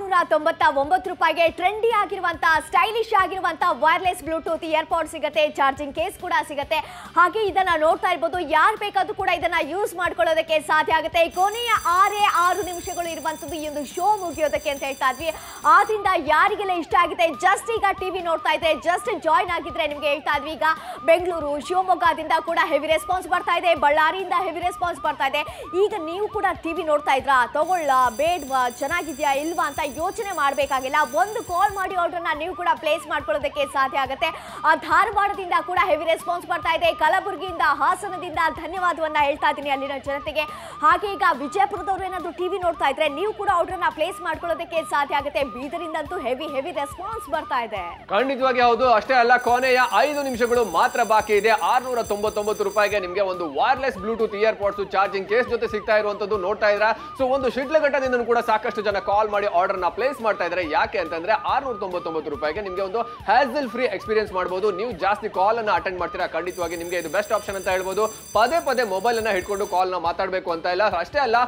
699 ರೂಪಾಯಿಗೆ ಟ್ರೆಂಡಿ ಆಗಿರುವಂತಹ, ಸ್ಟೈಲಿಶ್ ಆಗಿರುವಂತಹ ವೈರ್ಲೆಸ್ ಬ್ಲೂಟೂತ್ ಇಯರ್ಪಾಡ್ ಸಿಗುತ್ತೆ, ಚಾರ್ಜಿಂಗ್ ಕೇಸ್ ಕೂಡ ಸಿಗುತ್ತೆ. ಹಾಗೆ ಇದನ್ನ ನೋಡ್ತಾ ಇರ್ಬೋದು, ಯಾರು ಬೇಕಾದ್ರೂ ಕೂಡ ಇದನ್ನ ಯೂಸ್ ಮಾಡ್ಕೊಳ್ಳೋದಕ್ಕೆ ಸಾಧ್ಯ ಆಗುತ್ತೆ. ಕೊನೆಯ 6 ನಿಮಿಷಗಳು ಇರುವಂತದ್ದು ಈ ಒಂದು ಶೋ ಮುಗಿಯೋದಕ್ಕೆ ಅಂತ ಹೇಳ್ತಾ ಇದ್ವಿ. ಆದ್ರಿಂದ ಯಾರಿಗೆಲ್ಲ ಇಷ್ಟ ಆಗಿದೆ, ಜಸ್ಟ್ ಈಗ ಟಿವಿ ನೋಡ್ತಾ ಇದ್ರೆ, ಜಸ್ಟ್ ಜಾಯ್ನ್ ಆಗಿದ್ರೆ ನಿಮ್ಗೆ ಹೇಳ್ತಾ ಇದ್ವಿ. ಈಗ ಬೆಂಗಳೂರು, ಶಿವಮೊಗ್ಗದಿಂದ ಕೂಡ ಹೆವಿ ರೆಸ್ಪಾನ್ಸ್ ಬರ್ತಾ ಇದೆ, ಬಳ್ಳಾರಿಯಿಂದ ಹೆವಿ ರೆಸ್ಪಾನ್ಸ್ ಬರ್ತಾ ಇದೆ. ಈಗ ನೀವು ಕೂಡ ಟಿವಿ ನೋಡ್ತಾ ಇದ್ರಾ, ತಗೊಳ್ಳ ಬೇಡ್ವಾ, ಚೆನ್ನಾಗಿ ಇಲ್ವಾ ಅಂತ ಯೋಚನೆ ಮಾಡಬೇಕಾಗಿಲ್ಲ. ಒಂದು ಕಾಲ್ ಮಾಡಿ ಆರ್ಡರ್ನ ನೀವು ಕೂಡ ಪ್ಲೇಸ್ ಮಾಡ್ಕೊಳ್ಳೋದಕ್ಕೆ ಸಾಧ್ಯ ಆಗುತ್ತೆ. ಧಾರವಾಡದಿಂದ ಕೂಡ ಹೆವಿ ರೆಸ್ಪಾನ್ಸ್ ಬರ್ತಾ ಇದೆ, ಕಲಬುರಗಿಯಿಂದ, ಹಾಸನದಿಂದ ಧನ್ಯವಾದವನ್ನ ಹೇಳ್ತಾ ಇದ್ದೀನಿ ಅಲ್ಲಿನ ಜನತೆಗೆ. ಹಾಗೆ ಈಗ ವಿಜಯಪುರದವರು ಏನಾದ್ರು ಟಿವಿ ನೋಡ್ತಾ ಇದ್ರೆ ನೀವು ಕೂಡ ಆರ್ಡರ್ನ ಪ್ಲೇಸ್ ಮಾಡ್ಕೊಳ್ಳೋದಕ್ಕೆ ಸಾಧ್ಯ ಆಗುತ್ತೆ. ಬೀದರಿಂದಂತೂ ಹೆವಿ ರೆಸ್ಪಾನ್ಸ್ ಬರ್ತಾ ಇದೆ. ಖಂಡಿತವಾಗಿ ಹೌದು. ಅಷ್ಟೇ ಅಲ್ಲ, ಕೊನೆಯ 5 ನಿಮಿಷಗಳು ಮಾತ್ರ ಬಾಕಿ ಇದೆ. 699 ರೂಪಾಯಿಗೆ ನಿಮಗೆ ಒಂದು wireless Bluetooth ear pods charging case ಜೊತೆ ಸಿಗ್ತಾ ಇರುವಂತದ್ದು ನೋಡ್ತಾ ಇದ್ರ. ಸೊ ಒಂದು ಶಿಡ್ಲಘಟ್ಟದಿಂದ ಕೂಡ ಸಾಕಷ್ಟು ಜನ ಕಾಲ್ ಮಾಡಿ ಆರ್ಡರ್ ನ ಪ್ಲೇಸ್ ಮಾಡ್ತಾ ಇದ್ದಾರೆ. ಯಾಕೆ ಅಂತಂದ್ರೆ 699 ರೂಪಾಯಿಗೆ ನಿಮಗೆ ಒಂದು ಹ್ಯಾಸಲ್ ಫ್ರೀ ಎಕ್ಸ್ಪೀರಿಯನ್ಸ್ ಮಾಡಬಹುದು. ನೀವು ಜಾಸ್ತಿ ಕಾಲ್ ಅನ್ನ ಅಟೆಂಡ್ ಮಾಡ್ತೀರಾ, ಖಂಡಿತವಾಗಿ ನಿಮಗೆ ಇದು ಬೆಸ್ಟ್ ಆಪ್ಷನ್ ಅಂತ ಹೇಳ್ಬೋದು. ಪದೇ ಪದೇ ಮೊಬೈಲ್ ಅನ್ನ ಹಿಡ್ಕೊಂಡು ಕಾಲ್ ನ ಮಾತಾಡಬೇಕು ಅಂತ ಇಲ್ಲ. ಅಷ್ಟೇ ಅಲ್ಲ,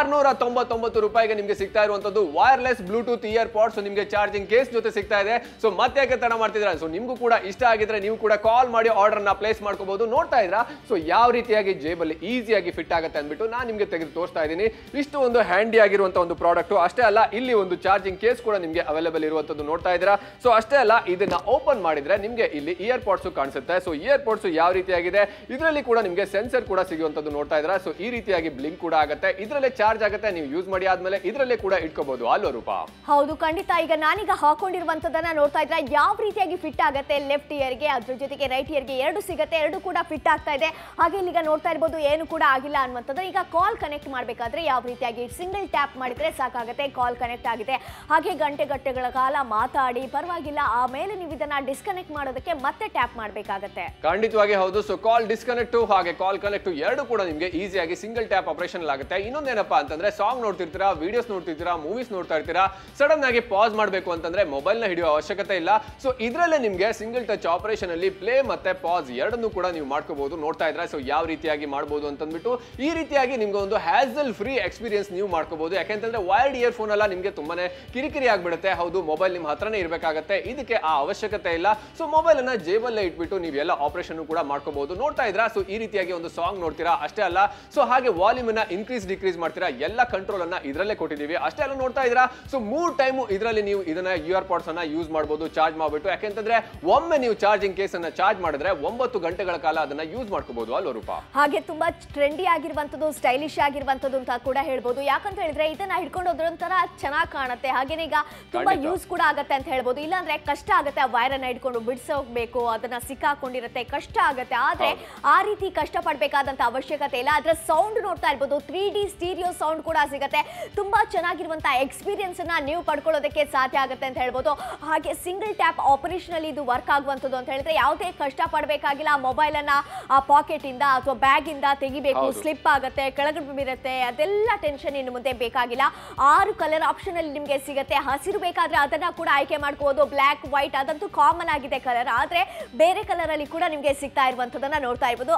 699 ರೂಪಾಯಿಗೆ ನಿಮಗೆ ಸಿಗ್ತಾ ಇರುವಂತದ್ದು ವೈರ್ಲೆಸ್ ಬ್ಲೂಟೂತ್ ಇಯರ್ ಪಾಡ್ಸ್ ನಿಮಗೆ ಚಾರ್ಜಿಂಗ್ ಕೇಸ್ ಜೊತೆ ಸಿಗ್ತಾ ಇದೆ. ಸೊ ಮತ್ತೆ ಯಾಕೆ ತಡ ಮಾಡ್ತಿದ್ದೀರಾ? ಸೊ ನಿಮ್ಗೂ ಕೂಡ ಇಷ್ಟ ಆಗಿದ್ರೆ ನೀವು ಕೂಡ ಕಾಲ್ ಮಾಡಿ ಆರ್ಡರ್ ನ ಪ್ಲೇಸ್ ಮಾಡ್ಕೋಬಹುದು. ನೋಡ್ತಾ ಇದ್ರಾ ಸೊ ಯಾವ ರೀತಿಯಾಗಿ ಜೇಬಲ್ಲಿ ಈಸಿಯಾಗಿ ಫಿಟ್ ಆಗುತ್ತೆ ಅಂದ್ಬಿಟ್ಟು ನಾನು ನಿಮಗೆ ತೆಗೆದು ತೋರಿಸ್ತಾ ಇದ್ದೀನಿ. ಇಷ್ಟು ಒಂದು ಹ್ಯಾಂಡಿ ಆಗಿರುವಂತಹ ಒಂದು ಪ್ರಾಡಕ್ಟ್. ಅಷ್ಟೇ ಅಲ್ಲ, ಇಲ್ಲಿ ಒಂದು ಚಾರ್ಜಿಂಗ್ ಕೇಸ್ ಕೂಡ ನಿಮಗೆ ಅವೈಲೇಬಲ್ ಇರುವಂತದ್ದು ನೋಡ್ತಾ ಇದ್ದೀರಾ. ಸೊ ಅಷ್ಟೇ ಅಲ್ಲ, ಇದನ್ನ ಓಪನ್ ಮಾಡಿದ್ರೆ ನಿಮಗೆ ಇಲ್ಲಿ ಇಯರ್ ಪಾಡ್ಸ್ ಕಾಣಿಸುತ್ತೆ. ಸೊ ಇಯರ್ ಪಾಡ್ಸ್ ಯಾವ ರೀತಿಯಾಗಿದೆ, ಇದರಲ್ಲಿ ಕೂಡ ನಿಮಗೆ ಸೆನ್ಸರ್ ಕೂಡ ಸಿಗುವಂತದ್ದು ನೋಡ್ತಾ ಇದ್ದೀರಾ. ಸೊ ಈ ರೀತಿಯಾಗಿ ಬ್ಲಿಂಕ್ ಕೂಡ ಆಗುತ್ತೆ, ಇದರಲ್ಲೇ ಚಾರ್ಜ್ ಆಗುತ್ತೆ. ನೀವು ಯೂಸ್ ಮಾಡಿ ಆದ್ಮೇಲೆ ಇದರಲ್ಲೇ ಕೂಡ ಇಟ್ಕೋಬಹುದು ಅಲ್ವಾ ರೂಪಾ? ಹೌದು, ಖಂಡಿತ. ಈಗ ನಾನೀಗ ಹಾಕೊಂಡಿರುವಂತದನ್ನ ನೋಡ್ತಾ ಇದ್ರೆ ಯಾವ ರೀತಿಯಾಗಿ ಫಿಟ್ ಆಗುತ್ತೆ ಲೆಫ್ಟ್ ಇಯರ್ಗೆ, ಅದ್ರ ಜೊತೆಗೆ ರೈಟ್ ಇಯರ್ಗೆ ಎರಡು ಸಿಗುತ್ತೆ. ಎರಡು ಕೂಡ ಫಿಟ್ ಆಗ್ತಾ ಇದೆ. ಹಾಗೆ ಈಗ ನೋಡ್ತಾ ಇರ್ಬೋದು ಏನು ಕೂಡ ಆಗಿಲ್ಲ ಅನ್ನುವಂಥದ್ದು. ಈಗ ಕಾಲ್ ಕನೆಕ್ಟ್ ಮಾಡಬೇಕಾದ್ರೆ ಯಾವ ರೀತಿಯಾಗಿ ಸಿಂಗಲ್ ಟ್ಯಾಪ್ ಮಾಡಿದ್ರೆ ಸಾಕಾಗುತ್ತೆ, ಕಾಲ್ ಕನೆಕ್ಟ್ ಆಗಿದೆ. ಹಾಗೆ ಗಂಟೆಗಳ ಕಾಲ ಮಾತಾಡಿ ಪರವಾಗಿಲ್ಲ, ಆಮೇಲೆ ನೀವು ಇದನ್ನ ಡಿಸ್ಕನೆಕ್ಟ್ ಮಾಡೋದಕ್ಕೆ ಮತ್ತೆ ಟ್ಯಾಪ್ ಮಾಡಬೇಕಾಗುತ್ತೆ. ಖಂಡಿತವಾಗಿ ಹೌದು. ಸೊ ಕಾಲ್ ಡಿಸ್ಕನೆಕ್ಟ್ ಹಾಗೆ ಕಾಲ್ ಕನೆಕ್ಟ್ ಎರಡು ಕೂಡ ನಿಮಗೆ ಈಸಿಯಾಗಿ ಸಿಂಗಲ್ ಟ್ಯಾಪ್ ಆಪರೇಷನ್ ಆಗುತ್ತೆ. ಇನ್ನೊಂದೇನಪ್ಪಾ ಅಂತಂದ್ರೆ ಸಾಂಗ್ ನೋಡ್ತಿರ್ತೀರಾ, ವಿಡಿಯೋಸ್ ನೋಡ್ತಿರ್ತೀರಾ, ಮೂವೀಸ್ ನೋಡ್ತಾ ಇರ್ತೀರಾ, ಸಡನ್ ಆಗಿ ಪಾಸ್ ಮಾಡಬೇಕು ಅಂತಂದ್ರೆ ಮೊಬೈಲ್ ನ ಹಿಡಿಯೋ ಅವಶ್ಯಕತೆ ಇಲ್ಲ. ಸೊ ಇದರಲ್ಲೇ ನಿಮಗೆ ಸಿಂಗಲ್ ಟಚ್ ಆಪರೇಷನ್ ಅಲ್ಲಿ ಪ್ಲೇ ಮತ್ತೆ ಪಾಸ್ ಎರಡನ್ನೂ ಕೂಡ ನೀವು ಮಾಡ್ಕೋಬಹುದು. ನೋಡ್ತಾ ಇದ್ರೆ ಸೊ ಯಾವ ರೀತಿಯಾಗಿ ಮಾಡಬಹುದು ಅಂತಂದ್ಬಿಟ್ಟು ಈ ರೀತಿಯಾಗಿ ನಿಮ್ಗೆ ಒಂದು ಹ್ಯಾಸಲ್ ಫ್ರೀ ಎಕ್ಸ್ಪೀರಿಯನ್ಸ್ ನೀವು ಮಾಡ್ಕೋಬಹುದು. ಯಾಕೆಂತಂದ್ರೆ ವೈರ್ಡ್ ಇಯರ್ ಫೋನ್ ಅಲ್ಲ ನಿಮಗೆ ತುಂಬಾನೇ ಕಿರಿಕಿರಿ ಆಗ್ಬಿಡುತ್ತೆ. ಹೌದು, ಮೊಬೈಲ್ ನಿಮ್ಮ ಹತ್ರನೇ ಇರಬೇಕಾಗತ್ತೆ, ಇದಕ್ಕೆ ಆ ಅವಶ್ಯಕತೆ ಇಲ್ಲ. ಸೊ ಮೊಬೈಲ್ ಅನ್ನ ಜೇಬಲ್ಲೇ ಇಟ್ಬಿಟ್ಟು ನೀವೆಲ್ಲ ಆಪರೇಷನ್ ಕೂಡ ಮಾಡ್ಕೋಬಹುದು. ನೋಡ್ತಾ ಇದ್ರಾ ಸೊ ಈ ರೀತಿಯಾಗಿ ಒಂದು ಸಾಂಗ್ ನೋಡ್ತೀರಾ, ಅಷ್ಟೇ ಅಲ್ಲ ಸೊ ಹಾಗೆ ವಾಲ್ಯೂಮ್ ಅನ್ನ ಇನ್ಕ್ರೀಸ್ ಡಿಕ್ರೀಸ್ ಮಾಡ್ತೀರಾ, ಎಲ್ಲ ಕಂಟ್ರೋಲ್ ಅನ್ನ ಇದರಲ್ಲೇ ಕೊಟ್ಟಿದ್ದೀವಿ. ಅಷ್ಟೇ ಅಲ್ಲ, ನೋಡ್ತಾ ಇದ್ರಾ ಸೊ 3 ಟೈಮ್ ಇದರಲ್ಲಿ ನೀವು ಇದನ್ನ ಇಯರ್ ಪಾಡ್ಸ್ ಅನ್ನ ಯೂಸ್ ಮಾಡಬಹುದು ಚಾರ್ಜ್ ಮಾಡ್ಬಿಟ್ಟು. ಯಾಕೆಂತಂದ್ರೆ ಒಮ್ಮೆ ನೀವು ಚಾರ್ಜಿಂಗ್ ಕೇಸ್ ಅನ್ನ ಚಾರ್ಜ್ ಮಾಡಿದ್ರೆ 9 ಗಂಟೆಗಳ ಕಾಲ ಅದನ್ನ ಯೂಸ್ ಮಾಡ್ಕೋಬಹುದು ಅಲ್ವಾ ರೂಪಾ? ಹಾಗೆ ತುಂಬಾ ಟ್ರೆಂಡಿ ಆಗಿರುವಂತದ್ದು, ಸ್ಟೈಲಿಶ್ ಆಗಿರುವಂತದ್ದು ಅಂತ ಕೂಡ ಹೇಳ್ಬೋದು. ಯಾಕಂತ ಹೇಳಿದ್ರೆ ಇದನ್ನ ಹಿಡ್ಕೊಂಡು ಹೋದ್ರಂತರ ಚೆನ್ನಾಗಿ ಕಾಣುತ್ತೆ. ಹಾಗೇನೆ ಈಗ ತುಂಬಾ ಯೂಸ್ ಕೂಡ ಆಗತ್ತೆ ಅಂತ ಹೇಳ್ಬೋದು. ಇಲ್ಲಾಂದ್ರೆ ಕಷ್ಟ ಆಗುತ್ತೆ, ಆ ವೈರ್ ಅನ್ನ ಹಿಡ್ಕೊಂಡು ಬಿಡಿಸೋಗ್ಬೇಕು, ಅದನ್ನ ಸಿಕ್ಕಾಕೊಂಡಿರುತ್ತೆ, ಕಷ್ಟ ಆಗುತ್ತೆ. ಆದ್ರೆ ಆ ರೀತಿ ಕಷ್ಟ ಪಡ್ಬೇಕಾದಂತ ಅವಶ್ಯಕತೆ ಇಲ್ಲ. ಅದ್ರ ಸೌಂಡ್ ನೋಡ್ತಾ ಇರ್ಬೋದು, 3D ಸ್ಟೀರಿಯೋ ಸೌಂಡ್ ಕೂಡ ಸಿಗುತ್ತೆ. ತುಂಬಾ ಚೆನ್ನಾಗಿರುವಂತ ಎಕ್ಸ್ಪೀರಿಯನ್ಸ್ ಅನ್ನ ನೀವು ಪಡ್ಕೊಳ್ಳೋದಕ್ಕೆ ಸಾಧ್ಯ ಆಗುತ್ತೆ ಅಂತ ಹೇಳ್ಬೋದು. ಹಾಗೆ ಸಿಂಗಲ್ ಟ್ಯಾಪ್ ಆಪರೇಷನ್ ಅಲ್ಲಿ ಇದು ವರ್ಕ್ ಆಗುವಂತದ್ದು ಅಂತ ಹೇಳಿದ್ರೆ ಯಾವುದೇ ಕಷ್ಟ ಪಡಬೇಕಾಗಿಲ್ಲ. ಮೊಬೈಲ್ ಅನ್ನ ಆ ಪಾಕೆಟ್ ಇಂದ ಅಥವಾ ಬ್ಯಾಗ್ ಇಂದ ತೆಗಿಬೇಕು, ಸ್ಲಿಪ್ ಆಗುತ್ತೆ, ಕೆಳಗಡೆ ಬೀರುತ್ತೆ, ಅದೆಲ್ಲ ಟೆನ್ಷನ್ ಇನ್ನು ಮುಂದೆ ಬೇಕಾಗಿಲ್ಲ. 6 ಕಲರ್ ಆಪ್ಷನ್ ಅಲ್ಲಿ ನಿಮಗೆ ಸಿಗುತ್ತೆ. ಹಸಿರು ಬೇಕಾದ್ರೆ ಅದನ್ನ ಕೂಡ ಆಯ್ಕೆ ಮಾಡ್ಕೋಬಹುದು, ಬ್ಲಾಕ್ ವೈಟ್ ಅದಂತೂ ಕಾಮನ್ ಆಗಿದೆ ಕಲರ್. ಆದ್ರೆ ಬೇರೆ ಕಲರ್ ಅಲ್ಲಿ ಕೂಡ ನಿಮಗೆ ಸಿಗ್ತಾ ಇರುವಂತದನ್ನ ನೋಡ್ತಾ ಇರ್ಬೋದು.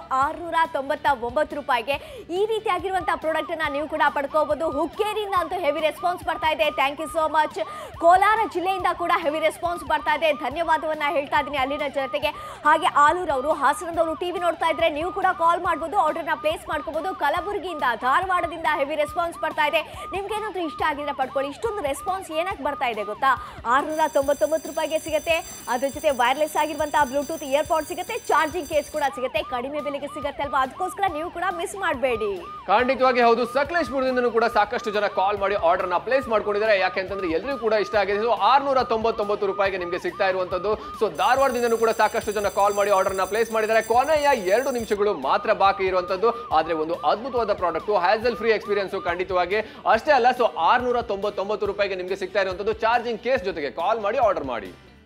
699 ರೂಪಾಯಿಗೆ ಈ ರೀತಿಯಾಗಿರುವಂತಹ ಪ್ರಾಡಕ್ಟ್ ಅನ್ನ ನೀವು ಕೂಡ ಪಡ್ಕೋಬಹುದು. ಹುಕ್ಕೇರಿಯಿಂದ ಅಂತೂ ಹೆವಿ ರೆಸ್ಪಾನ್ಸ್ ಬರ್ತಾ ಇದೆ. Thank you so much. Kolar ಜಿಲ್ಲೆಯಿಂದ ಕೂಡ ಹೆವಿ ರೆಸ್ಪಾನ್ಸ್ ಬರ್ತಾ ಇದೆ. ಧನ್ಯವಾದವನ್ನ ಹೇಳ್ತಾ ಇದ್ದೀನಿ ಅಲ್ಲಿನ ಜನತೆಗೆ. ಹಾಗೆ ಆಲೂರವರು, ಹಾಸನದವರು ಟಿವಿ ನೋಡ್ತಾ ಇದ್ರೆ ನೀವು ಕೂಡ ಕಾಲ್ ಮಾಡಬಹುದು, ಆರ್ಡರ್ ನ ಪ್ಲೇಸ್ ಮಾಡ್ಕೋಬಹುದು. ಕಲಬುರಗಿಯಿಂದ, ಧಾರವಾಡದಿಂದ ಹೆವಿ ರೆಸ್ಪಾನ್ಸ್ ಬರ್ತಾ ಇದೆ. ನಿಮ್ಗೆ ಏನಾದ್ರೂ ಇಷ್ಟ ಆಗಿದ್ರೆ ಪಡ್ಕೊಳ್ಳಿ. ಇಷ್ಟೊಂದು ರೆಸ್ಪಾನ್ಸ್ ಏನಕ್ಕೆ ಬರ್ತಾ ಇದೆ ಗೊತ್ತಾ? 699 ರೂಪಾಯಿಗೆ ಸಿಗುತ್ತೆ. ಅದ್ರ ಜೊತೆ ವೈರ್ಲೆಸ್ ಆಗಿರುವಂತಹ ಬ್ಲೂಟೂತ್ ಇಯರ್ ಪಾಡ್ ಸಿಗುತ್ತೆ, ಚಾರ್ಜಿಂಗ್ ಕೇಸ್ ಕೂಡ ಸಿಗುತ್ತೆ, ಕಡಿಮೆ ಬೆಲೆಗೆ ಸಿಗುತ್ತೆ ಅಲ್ವಾ? ಅದಕ್ಕೋಸ್ಕರ ನೀವು ಕೂಡ ಮಿಸ್ ಮಾಡಬೇಡಿ. ಖಂಡಿತವಾಗಿ ಹೌದು. ಸಕಲೇಶ್ಪುರದಿಂದನೂ ಕೂಡ ಸಾಕಷ್ಟು ಜನ ಕಾಲ್ ಮಾಡಿ ಆರ್ಡರ್ ನ ಪ್ಲೇಸ್ ಮಾಡ್ಕೊಂಡಿದ್ದಾರೆ. ಯಾಕೆಂತಂದ್ರೆ ಎಲ್ಲರಿಗೂ ಕೂಡ ಇಷ್ಟ ಆಗಿದೆ. ಸೊ 699 ರೂಪಾಯಿಗೆ ನಿಮಗೆ ಸಿಗ್ತಾ ಇರುವಂತದ್ದು. ಸೊ ಧಾರವಾಡದಿಂದನೂ ಕೂಡ ಸಾಕಷ್ಟು ಜನ ಕಾಲ್ ಮಾಡಿ ಆರ್ಡರ್ ನ ಪ್ಲೇಸ್ ಮಾಡಿದ್ದಾರೆ. ಕೊನೆಯ 2 ನಿಮಿಷಗಳು ಮಾತ್ರ ಬಾಕಿ ಇರುವಂತದ್ದು. ಆದ್ರೆ ಒಂದು ಅದ್ಭುತವಾದ ಪ್ರಾಡಕ್ಟ್, ಹ್ಯಾಸಲ್ ಫ್ರೀ ಎಕ್ಸ್ಪೀರಿಯನ್ಸ್ ಖಂಡಿತವಾಗಿ. ಅಷ್ಟೇ ಅಲ್ಲ, ಸೊ 699 ರೂಪಾಯಿಗೆ ನಿಮಗೆ ಸಿಗ್ತಾ ಇರುವಂತದ್ದು ಚಾರ್ಜಿಂಗ್ ಕೇಸ್ ಜೊತೆಗೆ. ಕಾಲ್ ಮಾಡಿ ಆರ್ಡರ್ ಮಾಡಿ.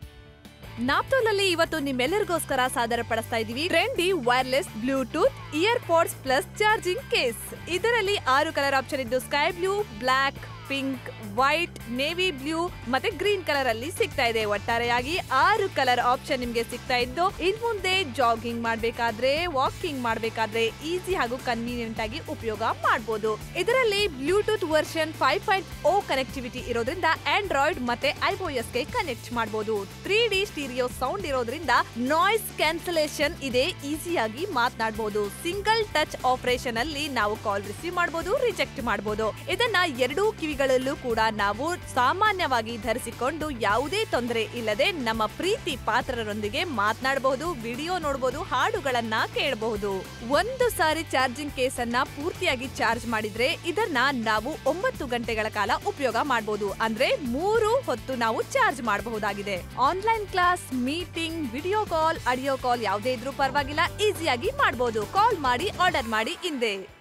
ನಾಪ್ತೋಲ್ ಅಲ್ಲಿ ಇವತ್ತು ನಿಮ್ಮೆಲ್ಲರಿಗೋಸ್ಕರ ಸಾದರ ಪಡಿಸ್ತಾ ಇದೀವಿ trendy wireless Bluetooth ear pods plus charging case. ಇದರಲ್ಲಿ 6 ಕಲರ್ ಆಪ್ಷನ್ ಇದ್ದು sky blue, black, pink, white, navy blue ಮತ್ತೆ ಗ್ರೀನ್ ಕಲರ್ ಅಲ್ಲಿ ಸಿಗ್ತಾ ಇದೆ. ಒಟ್ಟಾರೆಯಾಗಿ 6 ಕಲರ್ ಆಪ್ಷನ್ ನಿಮ್ಗೆ ಸಿಗ್ತಾ ಇದ್ದು ಇನ್ ಮುಂದೆ ಜಾಗಿಂಗ್ ಮಾಡ್ಬೇಕಾದ್ರೆ, ವಾಕಿಂಗ್ ಮಾಡ್ಬೇಕಾದ್ರೆ ಈಸಿ ಹಾಗೂ ಕನ್ವೀನಿಯಂಟ್ ಆಗಿ ಉಪಯೋಗ ಮಾಡಬಹುದು. ಇದರಲ್ಲಿ ಬ್ಲೂಟೂತ್ ವರ್ಷನ್ 5.0 ಕನೆಕ್ಟಿವಿಟಿ ಇರೋದ್ರಿಂದ ಆಂಡ್ರಾಯ್ಡ್ ಮತ್ತೆ iOS ಗೆ ಕನೆಕ್ಟ್ ಮಾಡಬಹುದು. 3D ಸ್ಟೀರಿಯೋ ಸೌಂಡ್ ಇರೋದ್ರಿಂದ ನಾಯ್ಸ್ ಕ್ಯಾನ್ಸಲೇಷನ್ ಇದೆ, ಈಸಿಯಾಗಿ ಮಾತನಾಡಬಹುದು. ಸಿಂಗಲ್ ಟಚ್ ಆಪರೇಷನ್ ಅಲ್ಲಿ ನಾವು ಕಾಲ್ ರಿಸೀವ್ ಮಾಡಬಹುದು, ರಿಜೆಕ್ಟ್ ಮಾಡಬಹುದು. ಇದನ್ನ 2 ಕಿವಿಗಳಲ್ಲೂ ಕೂಡ ನಾವು ಸಾಮಾನ್ಯವಾಗಿ ಧರಿಸಿಕೊಂಡು ಯಾವುದೇ ತೊಂದರೆ ಇಲ್ಲದೆ ನಮ್ಮ ಪ್ರೀತಿ ಪಾತ್ರರೊಂದಿಗೆ ಮಾತನಾಡಬಹುದು, ವಿಡಿಯೋ ನೋಡಬಹುದು, ಹಾಡುಗಳನ್ನ ಕೇಳಬಹುದು. ಒಂದು ಸಾರಿ ಚಾರ್ಜಿಂಗ್ ಕೇಸ್ ಅನ್ನ ಪೂರ್ತಿಯಾಗಿ ಚಾರ್ಜ್ ಮಾಡಿದ್ರೆ ಇದನ್ನ ನಾವು 9 ಗಂಟೆಗಳ ಕಾಲ ಉಪಯೋಗ ಮಾಡಬಹುದು. ಅಂದ್ರೆ 3 ಹೊತ್ತು ನಾವು ಚಾರ್ಜ್ ಮಾಡಬಹುದಾಗಿದೆ. Online class, meeting, video call, audio call ಯಾವುದೇ ಇದ್ರೂ ಪರವಾಗಿಲ್ಲ, ಈಸಿಯಾಗಿ ಮಾಡಬಹುದು. ಕಾಲ್ ಮಾಡಿ ಆರ್ಡರ್ ಮಾಡಿ ಇಂದೇ.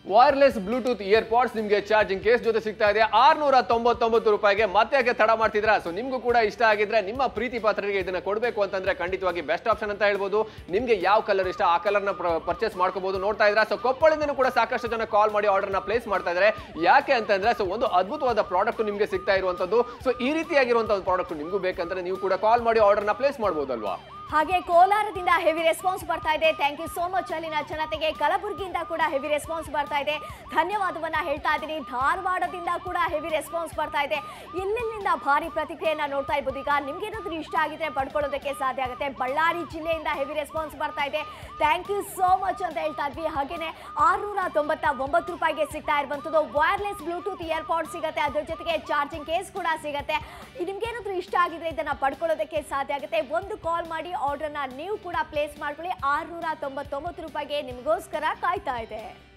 ವೈರ್ಲೆಸ್ ಬ್ಲೂಟೂತ್ ಇಯರ್ ಪಾಡ್ಸ್ ನಿಮಗೆ ಚಾರ್ಜಿಂಗ್ ಕೇಸ್ ಜೊತೆ ಸಿಗ್ತಾ ಇದೆ 699 ರೂಪಾಯಿಗೆ. ಮತ್ತೆ ಯಾಕೆ ತಡ ಮಾಡ್ತಿದ್ರಾ? ಸೊ ನಿಮ್ಗೂ ಕೂಡ ಇಷ್ಟ ಆಗಿದ್ರೆ ನಿಮ್ಮ ಪ್ರೀತಿ ಪಾತ್ರರಿಗೆ ಇದನ್ನ ಕೊಡಬೇಕು ಅಂತಂದ್ರೆ ಖಂಡಿತವಾಗಿ ಬೆಸ್ಟ್ ಆಪ್ಷನ್ ಅಂತ ಹೇಳ್ಬೋದು. ನಿಮ್ಗೆ ಯಾವ ಕಲರ್ ಇಷ್ಟ ಆ ಕಲರ್ ನ ಪರ್ಚೇಸ್ ಮಾಡ್ಕೋಬಹುದು. ನೋಡ್ತಾ ಇದ್ರ ಸೊ ಕೊಪ್ಪಳದಿಂದನೂ ಕೂಡ ಸಾಕಷ್ಟು ಜನ ಕಾಲ್ ಮಾಡಿ ಆರ್ಡರ್ ನ ಪ್ಲೇಸ್ ಮಾಡ್ತಾ ಇದ್ದಾರೆ. ಯಾಕೆ ಅಂತಂದ್ರೆ ಸೊ ಒಂದು ಅದ್ಭುತವಾದ ಪ್ರಾಡಕ್ಟ್ ನಿಮ್ಗೆ ಸಿಗ್ತಾ ಇರುವಂತದ್ದು. ಸೊ ಈ ರೀತಿಯಾಗಿರುವಂತಹ ಒಂದು ಪ್ರಾಡಕ್ಟ್ ನಿಮ್ಗೂ ಬೇಕಂದ್ರೆ ನೀವು ಕೂಡ ಕಾಲ್ ಮಾಡಿ ಆರ್ಡರ್ ನ ಪ್ಲೇಸ್ ಮಾಡಬಹುದಲ್ವಾ. ಹಾಗೆ ಕೋಲಾರದಿಂದ ಹೆವಿ ರೆಸ್ಪಾನ್ಸ್ ಬರ್ತಾ ಇದೆ. ಥ್ಯಾಂಕ್ ಯು ಸೋ ಮಚ್ ಅಲ್ಲಿನ ಜನತೆಗೆ. ಕಲಬುರಗಿಯಿಂದ ಕೂಡ ಹೆವಿ ರೆಸ್ಪಾನ್ಸ್ ಬರ್ತಾ ಇದೆ, ಧನ್ಯವಾದವನ್ನ ಹೇಳ್ತಾ ಇದ್ದೀನಿ. ಧಾರವಾಡದಿಂದ ಕೂಡ ಹೆವಿ ರೆಸ್ಪಾನ್ಸ್ ಬರ್ತಾ ಇದೆ. ಎಲ್ಲೆಲ್ಲಿಂದ ಭಾರಿ ಪ್ರತಿಕ್ರಿಯೆಯನ್ನ ನೋಡ್ತಾ ಇರ್ಬೋದು. ಈಗ ನಿಮ್ಗೆ ಏನಾದರೂ ಇಷ್ಟ ಆಗಿದ್ರೆ ಪಡ್ಕೊಳ್ಳೋದಕ್ಕೆ ಸಾಧ್ಯ ಆಗುತ್ತೆ. ಬಳ್ಳಾರಿ ಜಿಲ್ಲೆಯಿಂದ ಹೆವಿ ರೆಸ್ಪಾನ್ಸ್ ಬರ್ತಾ ಇದೆ. ಥ್ಯಾಂಕ್ ಯು ಸೋ ಮಚ್ ಅಂತ ಹೇಳ್ತಾ ಇದ್ವಿ. ಹಾಗೇನೆ 699 ರೂಪಾಯಿಗೆ ಸಿಗ್ತಾ ಇರುವಂಥದ್ದು ವೈರ್ಲೆಸ್ ಬ್ಲೂಟೂತ್ ಇಯರ್ ಪಾಡ್ ಸಿಗುತ್ತೆ. ಅದ್ರ ಜೊತೆಗೆ ಚಾರ್ಜಿಂಗ್ ಕೇಸ್ ಕೂಡ ಸಿಗುತ್ತೆ. ನಿಮ್ಗೆ ಏನಾದರೂ ಇಷ್ಟ ಆಗಿದ್ರೆ ಇದನ್ನ ಪಡ್ಕೊಳ್ಳೋದಕ್ಕೆ ಸಾಧ್ಯ ಆಗುತ್ತೆ. ಒಂದು ಕಾಲ್ ಮಾಡಿ ಆರ್ಡರ್ನ ನೀವು ಕೂಡ ಪ್ಲೇಸ್ ಮಾಡ್ಕೊಳ್ಳಿ. 699 ರೂಪಾಯಿಗೆ ನಿಮಗೋಸ್ಕರ ಕಾಯ್ತಾ ಇದೆ.